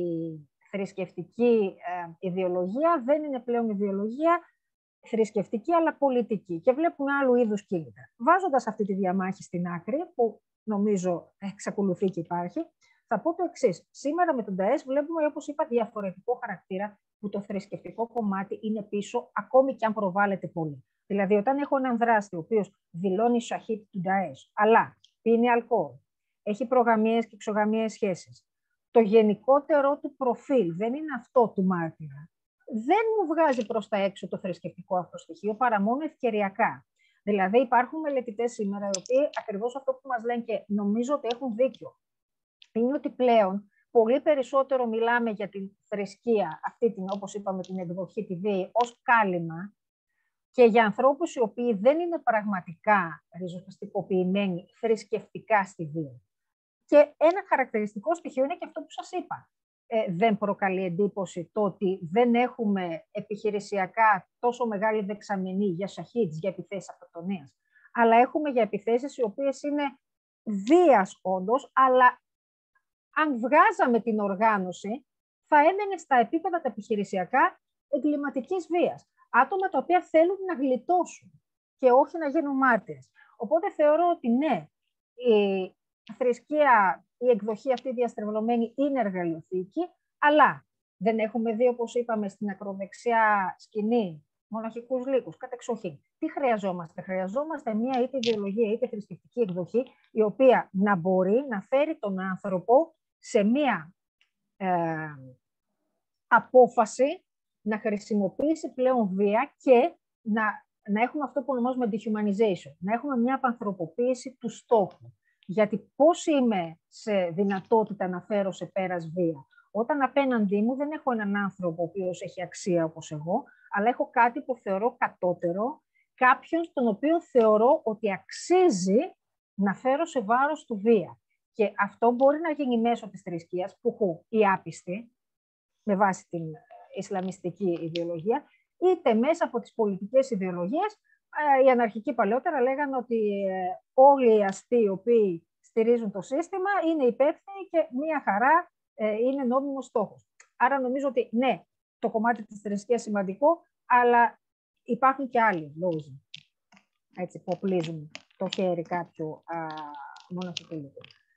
θρησκευτική ε, ιδεολογία δεν είναι πλέον ιδεολογία θρησκευτική, αλλά πολιτική, και βλέπουν άλλου είδους κίνητρα. Βάζοντας αυτή τη διαμάχη στην άκρη, που νομίζω εξακολουθεί και υπάρχει, θα πω το εξής. Σήμερα με τον Νταές βλέπουμε, όπως είπα, διαφορετικό χαρακτήρα, που το θρησκευτικό κομμάτι είναι πίσω, ακόμη και αν προβάλλεται πολύ. Δηλαδή, όταν έχω έναν δράστη, ο οποίος δηλώνει σαχίτ του Νταές, αλλά πίνει αλκοόλ, έχει προγαμιαίες και εξωγαμιαίες σχέσεις, το γενικότερο του προφίλ δεν είναι αυτό του μάρτυρα, δεν μου βγάζει προς τα έξω το θρησκευτικό αυτό στοιχείο, παρά μόνο ευκαιριακά. Δηλαδή, υπάρχουν μελετητές σήμερα, οι οποίοι ακριβώς αυτό που μας λένε, και νομίζω ότι έχουν δίκιο, είναι ότι πλέον πολύ περισσότερο μιλάμε για την θρησκεία, αυτή την, όπως είπαμε, την εκδοχή, τη βίαιη, ως κάλυμα, και για ανθρώπους οι οποίοι δεν είναι πραγματικά ριζοσπαστικοποιημένοι θρησκευτικά στη βία. Και ένα χαρακτηριστικό στοιχείο είναι και αυτό που σας είπα. Ε, δεν προκαλεί εντύπωση το ότι δεν έχουμε επιχειρησιακά τόσο μεγάλη δεξαμενή για σαχίτς, για επιθέσεις αυτοκτονίας, αλλά έχουμε για επιθέσεις οι οποίες είναι βίας όντως, αλλά αν βγάζαμε την οργάνωση, θα έμενε στα επίπεδα τα επιχειρησιακά εγκληματικής βίας. Άτομα τα οποία θέλουν να γλιτώσουν και όχι να γίνουν μάρτυρες. Οπότε θεωρώ ότι ναι, η θρησκεία, η εκδοχή αυτή διαστρεβλωμένη είναι εργαλειοθήκη, αλλά δεν έχουμε δει, όπως είπαμε, στην ακροδεξιά σκηνή μοναχικούς λύκους, κατεξοχήν. Τι χρειαζόμαστε? Χρειαζόμαστε μια είτε ιδεολογία είτε θρησκευτική εκδοχή, η οποία να μπορεί να φέρει τον άνθρωπο σε μια ε, απόφαση να χρησιμοποιήσει πλέον βία και να, να έχουμε αυτό που ονομάζουμε dehumanization, να έχουμε μια απανθρωποποίηση του στόχου. Γιατί πώς είμαι σε δυνατότητα να φέρω σε πέρας βία? Όταν απέναντί μου δεν έχω έναν άνθρωπο ο οποίος έχει αξία όπως εγώ, αλλά έχω κάτι που θεωρώ κατώτερο, κάποιον τον οποίο θεωρώ ότι αξίζει να φέρω σε βάρος του βία. Και αυτό μπορεί να γίνει μέσω της θρησκείας, που έχω η άπιστη, με βάση την ισλαμιστική ιδεολογία, είτε μέσα από τις πολιτικές ιδεολογίες. Οι αναρχικοί παλαιότερα λέγανε ότι όλοι οι αστεί οι οποίοι στηρίζουν το σύστημα είναι υπεύθυνοι και μία χαρά είναι νόμιμος στόχος. Άρα νομίζω ότι ναι, το κομμάτι της θρησκείας σημαντικό, αλλά υπάρχουν και άλλοι λόγοι έτσι, που οπλίζουν το χέρι κάποιου μοναχικού λύκου.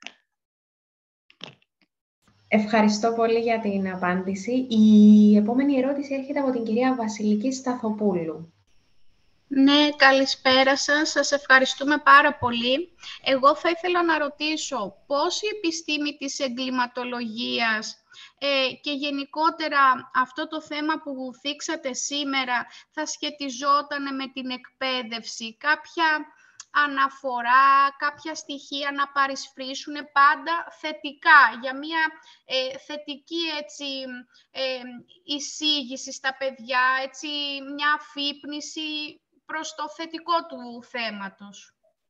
Ευχαριστώ πολύ για την απάντηση. Η επόμενη ερώτηση έρχεται από την κυρία Βασιλική Σταθοπούλου. Ναι, καλησπέρα σας. Σας ευχαριστούμε πάρα πολύ. Εγώ θα ήθελα να ρωτήσω πώς η επιστήμη της εγκληματολογίας ε, και γενικότερα αυτό το θέμα που θίξατε σήμερα θα σχετιζόταν με την εκπαίδευση. Κάποια αναφορά, κάποια στοιχεία να παρισφρήσουν πάντα θετικά, για μια ε, θετική έτσι, ε, εισήγηση στα παιδιά, έτσι, μια αφύπνιση προς το θετικό του θέματος.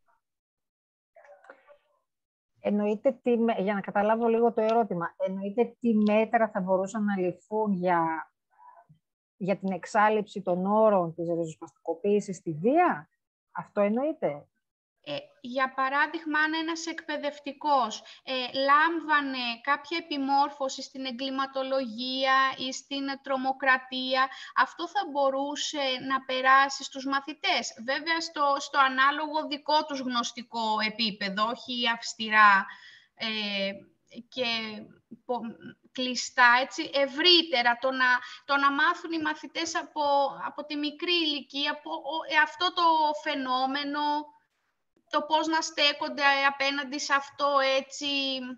Εννοείται τι, για να καταλάβω λίγο το ερώτημα, εννοείται τι μέτρα θα μπορούσαν να ληφθούν για, για την εξάλειψη των όρων της ριζοσπαστικοποίησης στη βία. Αυτό εννοείται. Ε, για παράδειγμα, αν ένας εκπαιδευτικός ε, λάμβανε κάποια επιμόρφωση στην εγκληματολογία ή στην τρομοκρατία, αυτό θα μπορούσε να περάσει στους μαθητές. Βέβαια, στο, στο ανάλογο δικό τους γνωστικό επίπεδο, όχι αυστηρά ε, και πο, κλειστά, έτσι, ευρύτερα, το να, το να μάθουν οι μαθητές από, από τη μικρή ηλικία, από ε, αυτό το φαινόμενο, το πώς να στέκονται απέναντι σε αυτό έτσι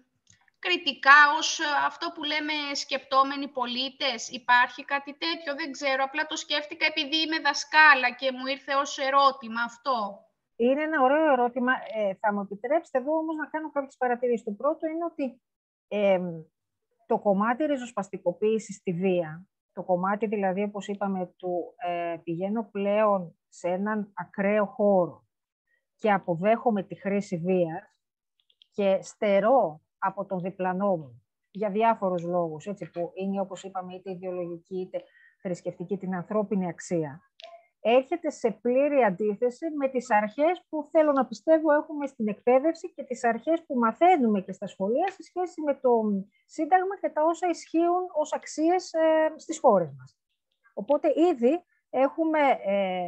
κριτικά, ως αυτό που λέμε σκεπτόμενοι πολίτες. Υπάρχει κάτι τέτοιο, δεν ξέρω. Απλά το σκέφτηκα επειδή είμαι δασκάλα και μου ήρθε ως ερώτημα αυτό. Είναι ένα ωραίο ερώτημα. Ε, θα μου επιτρέψετε εδώ όμως να κάνω κάποιες παρατηρήσεις. Το πρώτο είναι ότι ε, το κομμάτι ριζοσπαστικοποίησης στη βία, το κομμάτι δηλαδή, όπως είπαμε, του ε, πηγαίνω πλέον σε έναν ακραίο χώρο και αποδέχομαι τη χρήση βίας και στερώ από τον διπλανό μου για διάφορους λόγους, έτσι, που είναι, όπως είπαμε, είτε ιδεολογική είτε θρησκευτική, την ανθρώπινη αξία, έρχεται σε πλήρη αντίθεση με τις αρχές που θέλω να πιστεύω έχουμε στην εκπαίδευση και τις αρχές που μαθαίνουμε και στα σχολεία σε σχέση με το Σύνταγμα και τα όσα ισχύουν ως αξίες ε, στις χώρες μας. Οπότε ήδη έχουμε ε,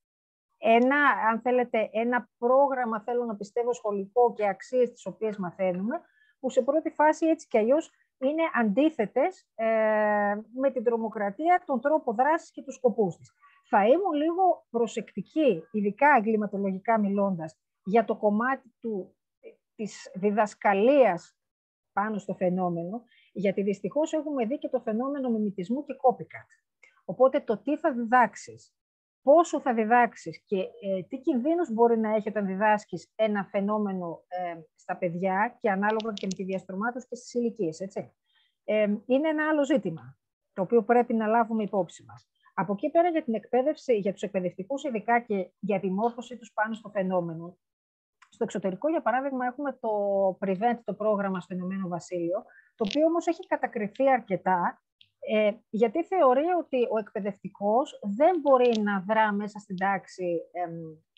ένα, αν θέλετε, ένα πρόγραμμα, θέλω να πιστεύω, σχολικό και αξίες τις οποίες μαθαίνουμε, που σε πρώτη φάση έτσι κι αλλιώς είναι αντίθετες ε, με την τρομοκρατία, τον τρόπο δράσης και τους σκοπούς της. Θα ήμουν λίγο προσεκτική, ειδικά εγκληματολογικά μιλώντας, για το κομμάτι του, της διδασκαλίας πάνω στο φαινόμενο, γιατί δυστυχώς έχουμε δει και το φαινόμενο μιμητισμού και copycat. Οπότε το τι θα διδάξεις, πόσο θα διδάξεις και ε, τι κινδύνους μπορεί να έχει όταν διδάσκεις ένα φαινόμενο ε, στα παιδιά και ανάλογα και με τη διαστρωμάτωση και στις ηλικίες, έτσι. Ε, είναι ένα άλλο ζήτημα, το οποίο πρέπει να λάβουμε υπόψη μας. Από εκεί πέρα για την εκπαίδευση, για τους εκπαιδευτικούς ειδικά και για τη μόρφωσή τους πάνω στο φαινόμενο. Στο εξωτερικό, για παράδειγμα, έχουμε το Prevent, το πρόγραμμα στο Ηνωμένο Βασίλειο, το οποίο όμως έχει κατακριθεί αρκετά, ε, γιατί θεωρεί ότι ο εκπαιδευτικός δεν μπορεί να δρά μέσα στην τάξη ε,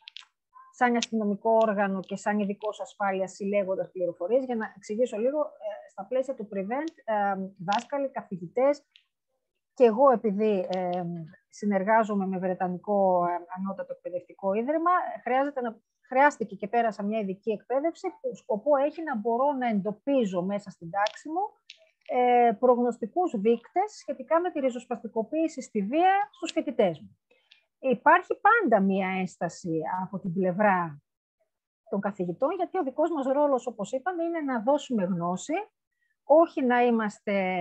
σαν αστυνομικό όργανο και σαν ειδικός ασφάλειας συλλέγοντας πληροφορίες. Για να εξηγήσω λίγο, ε, στα πλαίσια του Prevent, ε, δάσκαλοι, καθηγητές, και εγώ, επειδή ε, συνεργάζομαι με Βρετανικό ε, Ανώτατο Εκπαιδευτικό Ίδρυμα, χρειάζεται να, χρειάστηκε και πέρασα μια ειδική εκπαίδευση που σκοπό έχει να μπορώ να εντοπίζω μέσα στην τάξη μου ε, προγνωστικούς δείκτες σχετικά με τη ριζοσπαστικοποίηση στη βία στους φοιτητές μου. Υπάρχει πάντα μια ένσταση από την πλευρά των καθηγητών, γιατί ο δικός μας ρόλος, όπως είπαμε, είναι να δώσουμε γνώση, όχι να είμαστε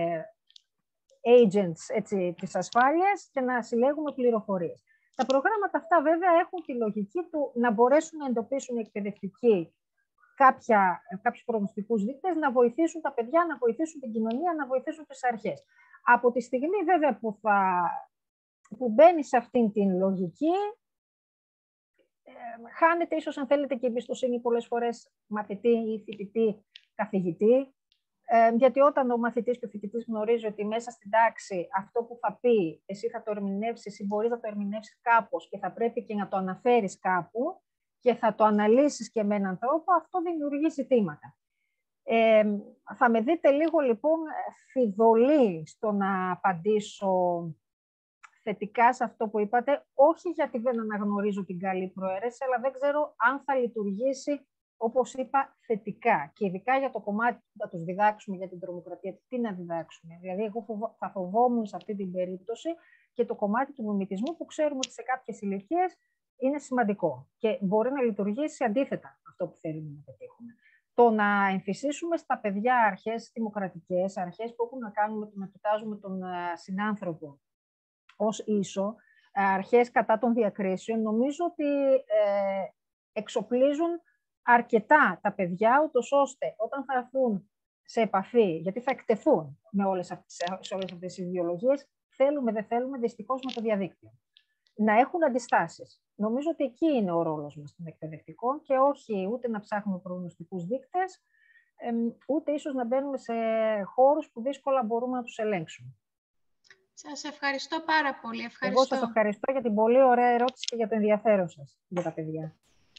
agents, έτσι, της ασφάλειας και να συλλέγουμε πληροφορίες. Τα προγράμματα αυτά βέβαια έχουν τη λογική του να μπορέσουν να εντοπίσουν οι εκπαιδευτικοί κάποια, κάποιους προγνωστικούς δείκτες να βοηθήσουν τα παιδιά, να βοηθήσουν την κοινωνία, να βοηθήσουν τις αρχές. Από τη στιγμή βέβαια που, θα, που μπαίνει σε αυτήν την λογική, ε, χάνεται ίσως αν θέλετε και η εμπιστοσύνη πολλές φορές μαθητή ή φοιτητή, καθηγητή, ε, γιατί όταν ο μαθητής και ο φοιτητής γνωρίζει ότι μέσα στην τάξη αυτό που θα πει, εσύ θα το ερμηνεύσεις ή μπορείς να το ερμηνεύσεις κάπως και θα πρέπει και να το αναφέρεις κάπου και θα το αναλύσεις και με έναν τρόπο, αυτό δημιουργεί ζητήματα. Ε, θα με δείτε λίγο λοιπόν φιδωλή στο να απαντήσω θετικά σε αυτό που είπατε, όχι γιατί δεν αναγνωρίζω την καλή προαίρεση, αλλά δεν ξέρω αν θα λειτουργήσει, όπως είπα, θετικά. Και ειδικά για το κομμάτι που θα τους διδάξουμε για την τρομοκρατία, τι να διδάξουμε. Δηλαδή, εγώ φοβο, θα φοβόμουν σε αυτή την περίπτωση και το κομμάτι του μιμητισμού που ξέρουμε ότι σε κάποιες ηλικίες είναι σημαντικό και μπορεί να λειτουργήσει αντίθετα αυτό που θέλουμε να πετύχουμε. Το να εμφυσίσουμε στα παιδιά αρχές δημοκρατικές, αρχές που έχουν να κάνουν με το να κοιτάζουμε τον συνάνθρωπο ως ίσο, αρχές κατά των διακρίσεων, νομίζω ότι ε, εξοπλίζουν αρκετά τα παιδιά, ούτως ώστε όταν θα έρθουν σε επαφή, γιατί θα εκτεθούν με όλες αυτές, σε όλες αυτές τις ιδεολογίες, θέλουμε δεν θέλουμε, δυστυχώς με το διαδίκτυο. Να έχουν αντιστάσεις. Νομίζω ότι εκεί είναι ο ρόλος μας των εκπαιδευτικών και όχι ούτε να ψάχνουμε προγνωστικούς δείκτες, ούτε ίσως να μπαίνουμε σε χώρους που δύσκολα μπορούμε να τους ελέγξουμε. Σας ευχαριστώ πάρα πολύ. Ευχαριστώ. Εγώ σας ευχαριστώ για την πολύ ωραία ερώτηση και για το ενδιαφέρον σας για τα παιδιά.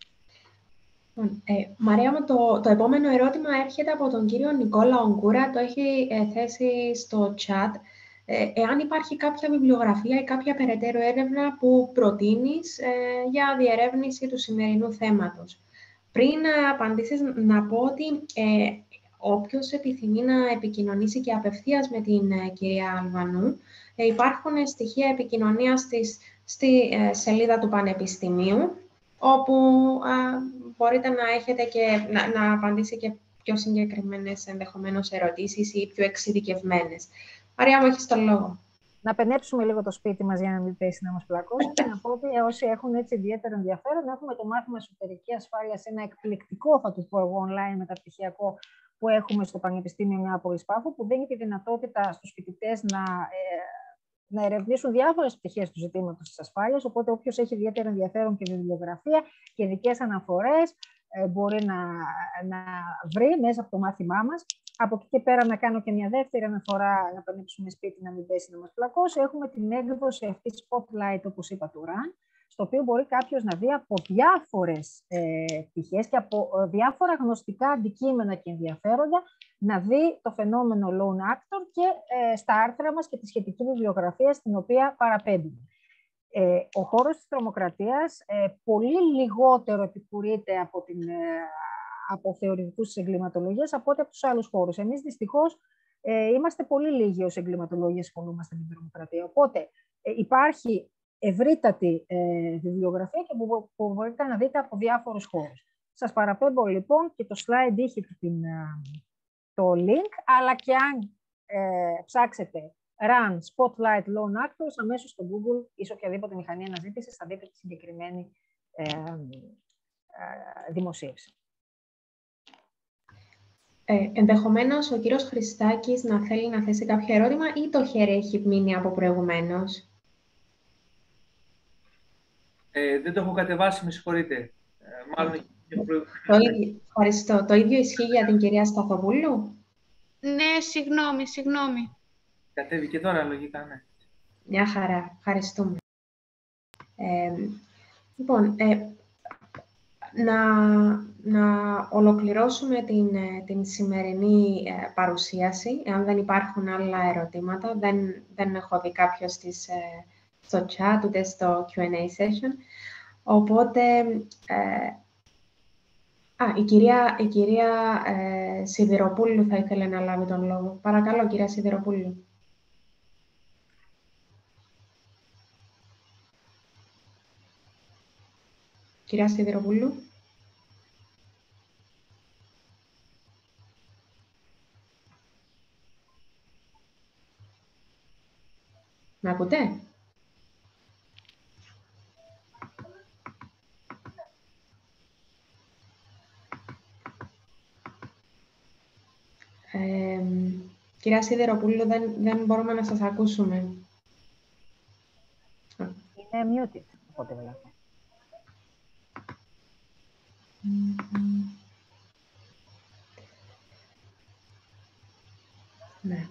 Ε, Μαρία μου, το, το επόμενο ερώτημα έρχεται από τον κύριο Νικόλα Ογκούρα. Το έχει ε, θέσει στο chat. Ε, εάν υπάρχει κάποια βιβλιογραφία ή κάποια περαιτέρω έρευνα που προτείνεις ε, για διερεύνηση του σημερινού θέματος. Πριν απαντήσεις, να πω ότι ε, όποιος επιθυμεί να επικοινωνήσει και απευθείας με την ε, κυρία Αλβανού, ε, υπάρχουν στοιχεία επικοινωνίας της, στη ε, σελίδα του Πανεπιστημίου, όπου ε, μπορείτε να έχετε και να, να απαντήσει και πιο συγκεκριμένες ενδεχομένως ερωτήσεις ή πιο εξειδικευμένες. Μαρία μου, έχεις τον λόγο. Να πενέψουμε λίγο το σπίτι μας για να μην πέσει να μας πλακώσει και να πω ότι όσοι έχουν έτσι ιδιαίτερο ενδιαφέρον, έχουμε το μάθημα εσωτερική ασφάλεια, ένα εκπληκτικό, θα του πω εγώ, online μεταπτυχιακό που έχουμε στο Πανεπιστήμιο Νεάπολης Πάφου, που δίνει τη δυνατότητα στους φοιτητές να, ε, να ερευνήσουν διάφορες πτυχές του ζητήματος της ασφάλειας. Οπότε, όποιος έχει ιδιαίτερο ενδιαφέρον και βιβλιογραφία και ειδικές αναφορές, ε, μπορεί να, να βρει μέσα από το μάθημά μας. Από εκεί και πέρα να κάνω και μια δεύτερη αναφορά, να πανέψουμε σπίτι, να μην πέσει να μας πλακώσει. Έχουμε την έκδοση αυτή Spotlight, όπως είπα, του ραν, στο οποίο μπορεί κάποιος να δει από διάφορες ε, πτυχές και από ε, διάφορα γνωστικά αντικείμενα και ενδιαφέροντα, να δει το φαινόμενο lone actor και ε, στα άρθρα μας και τη σχετική βιβλιογραφία στην οποία παραπέμπουμε. Ε, ο χώρος της τρομοκρατίας ε, πολύ λιγότερο επικουρείται από την... Ε, από θεωρητικούς της εγκληματολογίας από ό,τι από τους άλλους χώρους. Εμείς δυστυχώς ε, είμαστε πολύ λίγοι ως εγκληματολόγοι ασχολούμαστε με την τρομοκρατία. Οπότε ε, υπάρχει ευρύτατη ε, βιβλιογραφία και που, που μπορείτε να δείτε από διάφορους χώρους. Σας παραπέμπω λοιπόν και το slide είχε την, το link, αλλά και αν ε, ψάξετε run Spotlight Lone Actors, αμέσως στο Google ή σε οποιαδήποτε μηχανή αναζήτησης θα δείτε τη συγκεκριμένη ε, ε, δημοσίευση. Ε, ενδεχομένως ο κύριος Χριστάκης να θέλει να θέσει κάποιο ερώτημα ή το χέρι έχει μείνει από προηγουμένως. Ε, δεν το έχω κατεβάσει, με συγχωρείτε. Ε, μάλλον και το ίδιο, ευχαριστώ. Το ίδιο ισχύει για την κυρία Σταθοπούλου. Ναι, συγγνώμη, συγγνώμη. Κατέβηκε τώρα, λογικά, ναι. Μια χαρά. Ευχαριστούμε. Ε, λοιπόν, ε, Να, να ολοκληρώσουμε την, την σημερινή ε, παρουσίαση. Εάν δεν υπάρχουν άλλα ερωτήματα, δεν, δεν έχω δει κάποιο στις, ε, στο chat, ούτε στο κιου εντ έι session. Οπότε, ε, α, η κυρία, η κυρία ε, Σιδηροπούλου θα ήθελε να λάβει τον λόγο. Παρακαλώ, κυρία Σιδηροπούλου. Κυρία Σιδηροπούλου. Με ακούτε? Κυρία Σιδηροπούλου, δεν, δεν μπορούμε να σας ακούσουμε. Είναι muted, οπότε βλέπω. Mm-hmm. Ναι.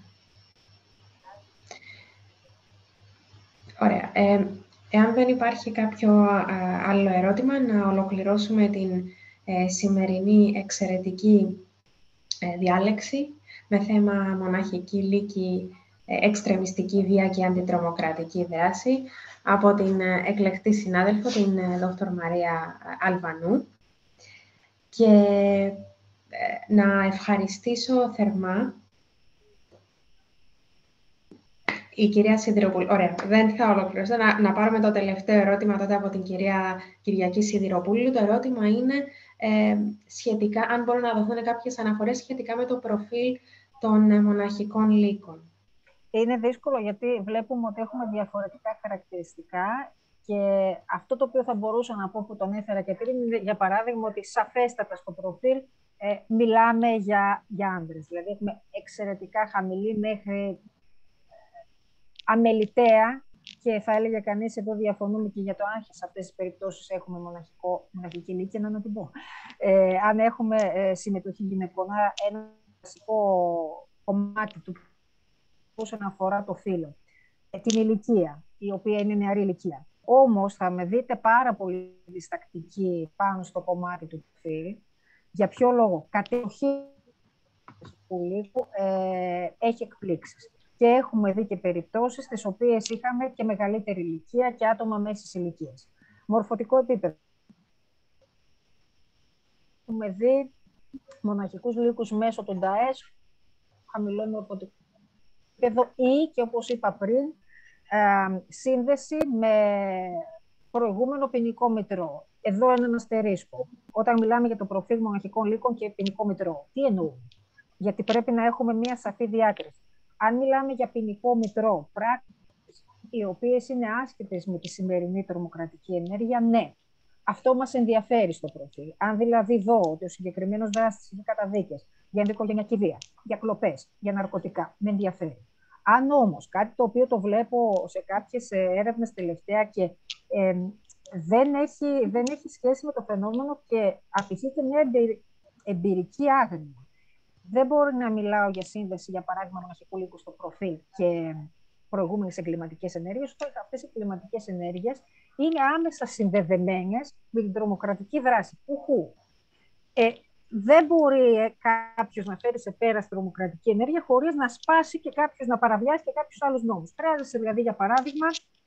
Ωραία. Ε, εάν δεν υπάρχει κάποιο α, άλλο ερώτημα, να ολοκληρώσουμε την ε, σημερινή εξαιρετική ε, διάλεξη με θέμα μοναχική λύκη, ε, εξτρεμιστική βία και αντιτρομοκρατική δράση από την ε, εκλεκτή συνάδελφο, την ε, δόκτωρ Μαρία Αλβανού. Και ε, να ευχαριστήσω θερμά η κυρία Σιδηροπούλου. Ωραία, δεν θα ολοκληρώσω. Να, να πάρουμε το τελευταίο ερώτημα τότε από την κυρία Κυριακή Σιδηροπούλου. Το ερώτημα είναι ε, σχετικά, αν μπορούν να δοθούν κάποιες αναφορές σχετικά με το προφίλ των ε, μοναχικών λύκων. Είναι δύσκολο γιατί βλέπουμε ότι έχουμε διαφορετικά χαρακτηριστικά και αυτό το οποίο θα μπορούσα να πω που τον έφερα και πριν είναι, για παράδειγμα, ότι σαφέστατα στο προφίλ ε, μιλάμε για, για άνδρες. Δηλαδή έχουμε εξαιρετικά χαμηλή μέχρι αμεληταία και θα έλεγε κανείς, εδώ διαφωνούμε και για το αν σε αυτές τις περιπτώσεις έχουμε μοναχικό, μοναχική λύκη, να την πω. Ε, αν έχουμε ε, συμμετοχή γυναικών, ένα βασικό κομμάτι του όσον αφορά το φύλο, ε, την ηλικία, η οποία είναι νεαρή ηλικία. Όμως θα με δείτε πάρα πολύ διστακτική πάνω στο κομμάτι του φύλου. Για ποιο λόγο? Κατοχή του λύκου ε, έχει εκπλήξεις. Και έχουμε δει και περιπτώσεις στις οποίες είχαμε και μεγαλύτερη ηλικία και άτομα μέσης ηλικίας. Μορφωτικό επίπεδο. Έχουμε δει μοναχικούς λύκους μέσω του ΝΤΑΕΣ, χαμηλό μορφωτικό επίπεδο ή, και όπως είπα πριν, ε, σύνδεση με προηγούμενο ποινικό μητρό. Εδώ έναν αστερίσκο. Όταν μιλάμε για το προφίλ μοναχικών λύκων και ποινικό μητρό, τι εννοούμε? Γιατί πρέπει να έχουμε μία σαφή διάκριση. Αν μιλάμε για ποινικό μητρό, πράξεις οι οποίες είναι άσχετες με τη σημερινή τρομοκρατική ενέργεια, ναι, αυτό μας ενδιαφέρει στο προφίλ. Αν δηλαδή δω ότι ο συγκεκριμένος δράστης έχει καταδίκες για ενδοοικογενειακή βία, για κλοπές, για ναρκωτικά, με ενδιαφέρει. Αν όμως κάτι το οποίο το βλέπω σε κάποιες έρευνες τελευταία και ε, δεν, έχει, δεν έχει σχέση με το φαινόμενο και απηχεί και μια εμπειρική άγνοια. Δεν μπορεί να μιλάω για σύνδεση, για παράδειγμα, μοναχικού λύκου στο προφίλ και προηγούμενες εγκληματικές ενέργειες, όταν αυτές οι εγκληματικές ενέργειες είναι άμεσα συνδεδεμένες με την τρομοκρατική δράση. Πουχού. Ε, δεν μπορεί κάποιος να φέρει σε πέρα στη τρομοκρατική ενέργεια χωρίς να σπάσει και κάποιος να παραβιάσει και κάποιους άλλους νόμους. Χρειάζεσαι δηλαδή, για παράδειγμα,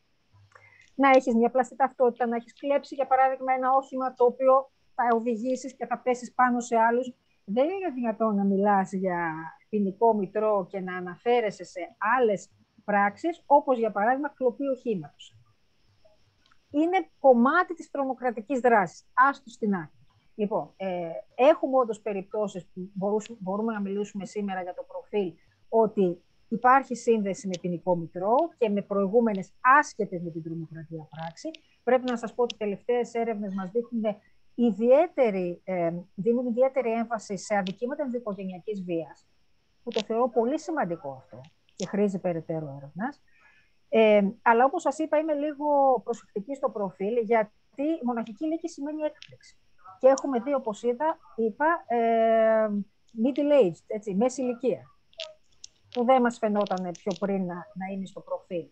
να έχεις μια πλαστή ταυτότητα, να έχεις κλέψει, για παράδειγμα, ένα όχημα το οποίο θα οδηγήσεις και θα πέσεις πάνω σε άλλους. Δεν είναι δυνατόν να μιλάς για ποινικό μητρό και να αναφέρεσαι σε άλλες πράξεις, όπως για παράδειγμα κλοπή οχήματος. Είναι κομμάτι της τρομοκρατικής δράσης. Άστο στην άκρη. Λοιπόν, ε, έχουμε όντως περιπτώσεις που μπορούμε να μιλήσουμε σήμερα για το προφίλ, ότι υπάρχει σύνδεση με ποινικό μητρό και με προηγούμενες άσχετες με την τρομοκρατία πράξη. Πρέπει να σας πω ότι οι τελευταίες έρευνες μας δείχνουν ιδιαίτερη, ε, δίνουν ιδιαίτερη έμφαση σε αδικήματα ενδοοικογενειακής βίας, που το θεωρώ πολύ σημαντικό αυτό και χρήζει περαιτέρω έρευνας. Ε, αλλά όπως σας είπα, είμαι λίγο προσεκτική στο προφίλ, γιατί μοναχική λύκη σημαίνει έκπληξη. Και έχουμε δει, όπως είδα, είπα, ε, middle aged, έτσι, μέση ηλικία, που δεν μας φαινόταν πιο πριν να, να είναι στο προφίλ.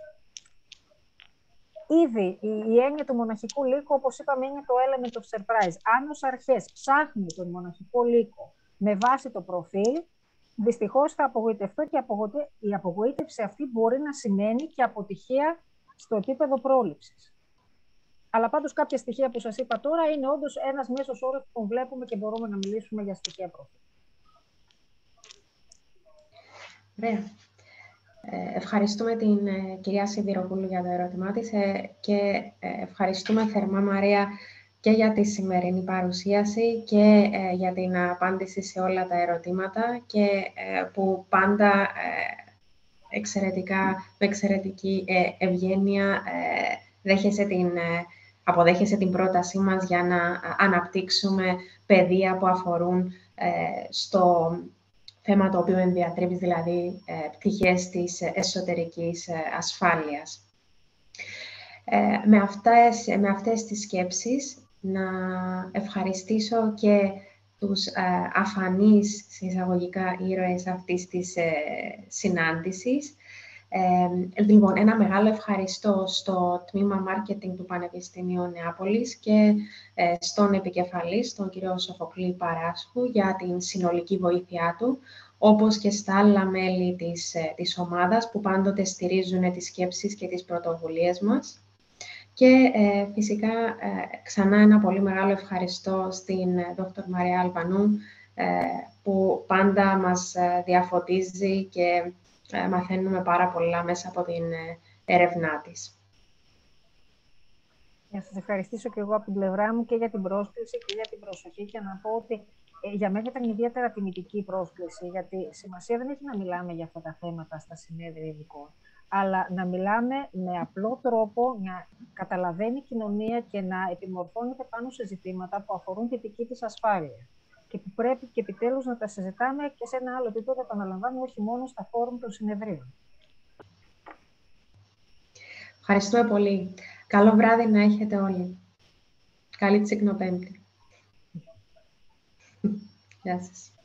Ήδη η, η έννοια του μοναχικού λύκου, όπως είπαμε, είναι το element of surprise. Αν ως αρχές ψάχνει τον μοναχικό λύκο με βάση το προφίλ, δυστυχώς θα απογοητευτώ και η απογοήτευση αυτή μπορεί να σημαίνει και αποτυχία στο επίπεδο πρόληψης. Αλλά πάντως κάποια στοιχεία που σας είπα τώρα είναι όντως ένας μέσος όρος που τον βλέπουμε και μπορούμε να μιλήσουμε για στοιχεία προφίλ. Ωραία. Ε, ευχαριστούμε την ε, κυρία Σιδηροπούλου για το ερώτημά της ε, και ε, ευχαριστούμε θερμά, Μαρία, και για τη σημερινή παρουσίαση και ε, για την απάντηση σε όλα τα ερωτήματα και ε, που πάντα ε, εξαιρετικά, με εξαιρετική ε, ευγένεια ε, δέχεσαι την, ε, αποδέχεσαι την πρότασή μας για να αναπτύξουμε πεδία που αφορούν ε, στο θέμα το οποίο ενδιατρέπει, δηλαδή ε, πτυχές της εσωτερικής ε, ασφάλειας. Ε, με, αυτές, με αυτές τις σκέψεις, να ευχαριστήσω και τους ε, αφανείς, εισαγωγικά, ήρωες αυτής της ε, συνάντησης. Ε, λοιπόν, ένα μεγάλο ευχαριστώ στο τμήμα Marketing του Πανεπιστημίου Νεάπολης και ε, στον επικεφαλής, τον κύριο Σοφοκλή Παράσχου, για την συνολική βοήθειά του, όπως και στα άλλα μέλη της, ε, της ομάδας, που πάντοτε στηρίζουν τις σκέψεις και τις πρωτοβουλίες μας. Και ε, φυσικά ε, ξανά ένα πολύ μεγάλο ευχαριστώ στην ε, Δόκτωρ Μαρία Αλβανού, ε, που πάντα μας ε, διαφωτίζει και ε, μαθαίνουμε πάρα πολλά μέσα από την ε, έρευνά της. Να σας ευχαριστήσω και εγώ από την πλευρά μου και για την πρόσκληση και για την προσοχή, και να πω ότι ε, για μένα ήταν ιδιαίτερα τιμητική η πρόσκληση, γιατί σημασία δεν έχει να μιλάμε για αυτά τα θέματα στα συνέδρια ειδικών, αλλά να μιλάμε με απλό τρόπο, να καταλαβαίνει η κοινωνία και να επιμορφώνεται πάνω σε ζητήματα που αφορούν τη δική της ασφάλεια και που πρέπει και επιτέλους να τα συζητάμε και σε ένα άλλο επίπεδο, επαναλαμβάνω, όχι μόνο στα φόρουμ των συνεδρίων. Ευχαριστούμε πολύ. Καλό βράδυ να έχετε όλοι. Καλή Τσικνοπέμπτη. Γεια σας.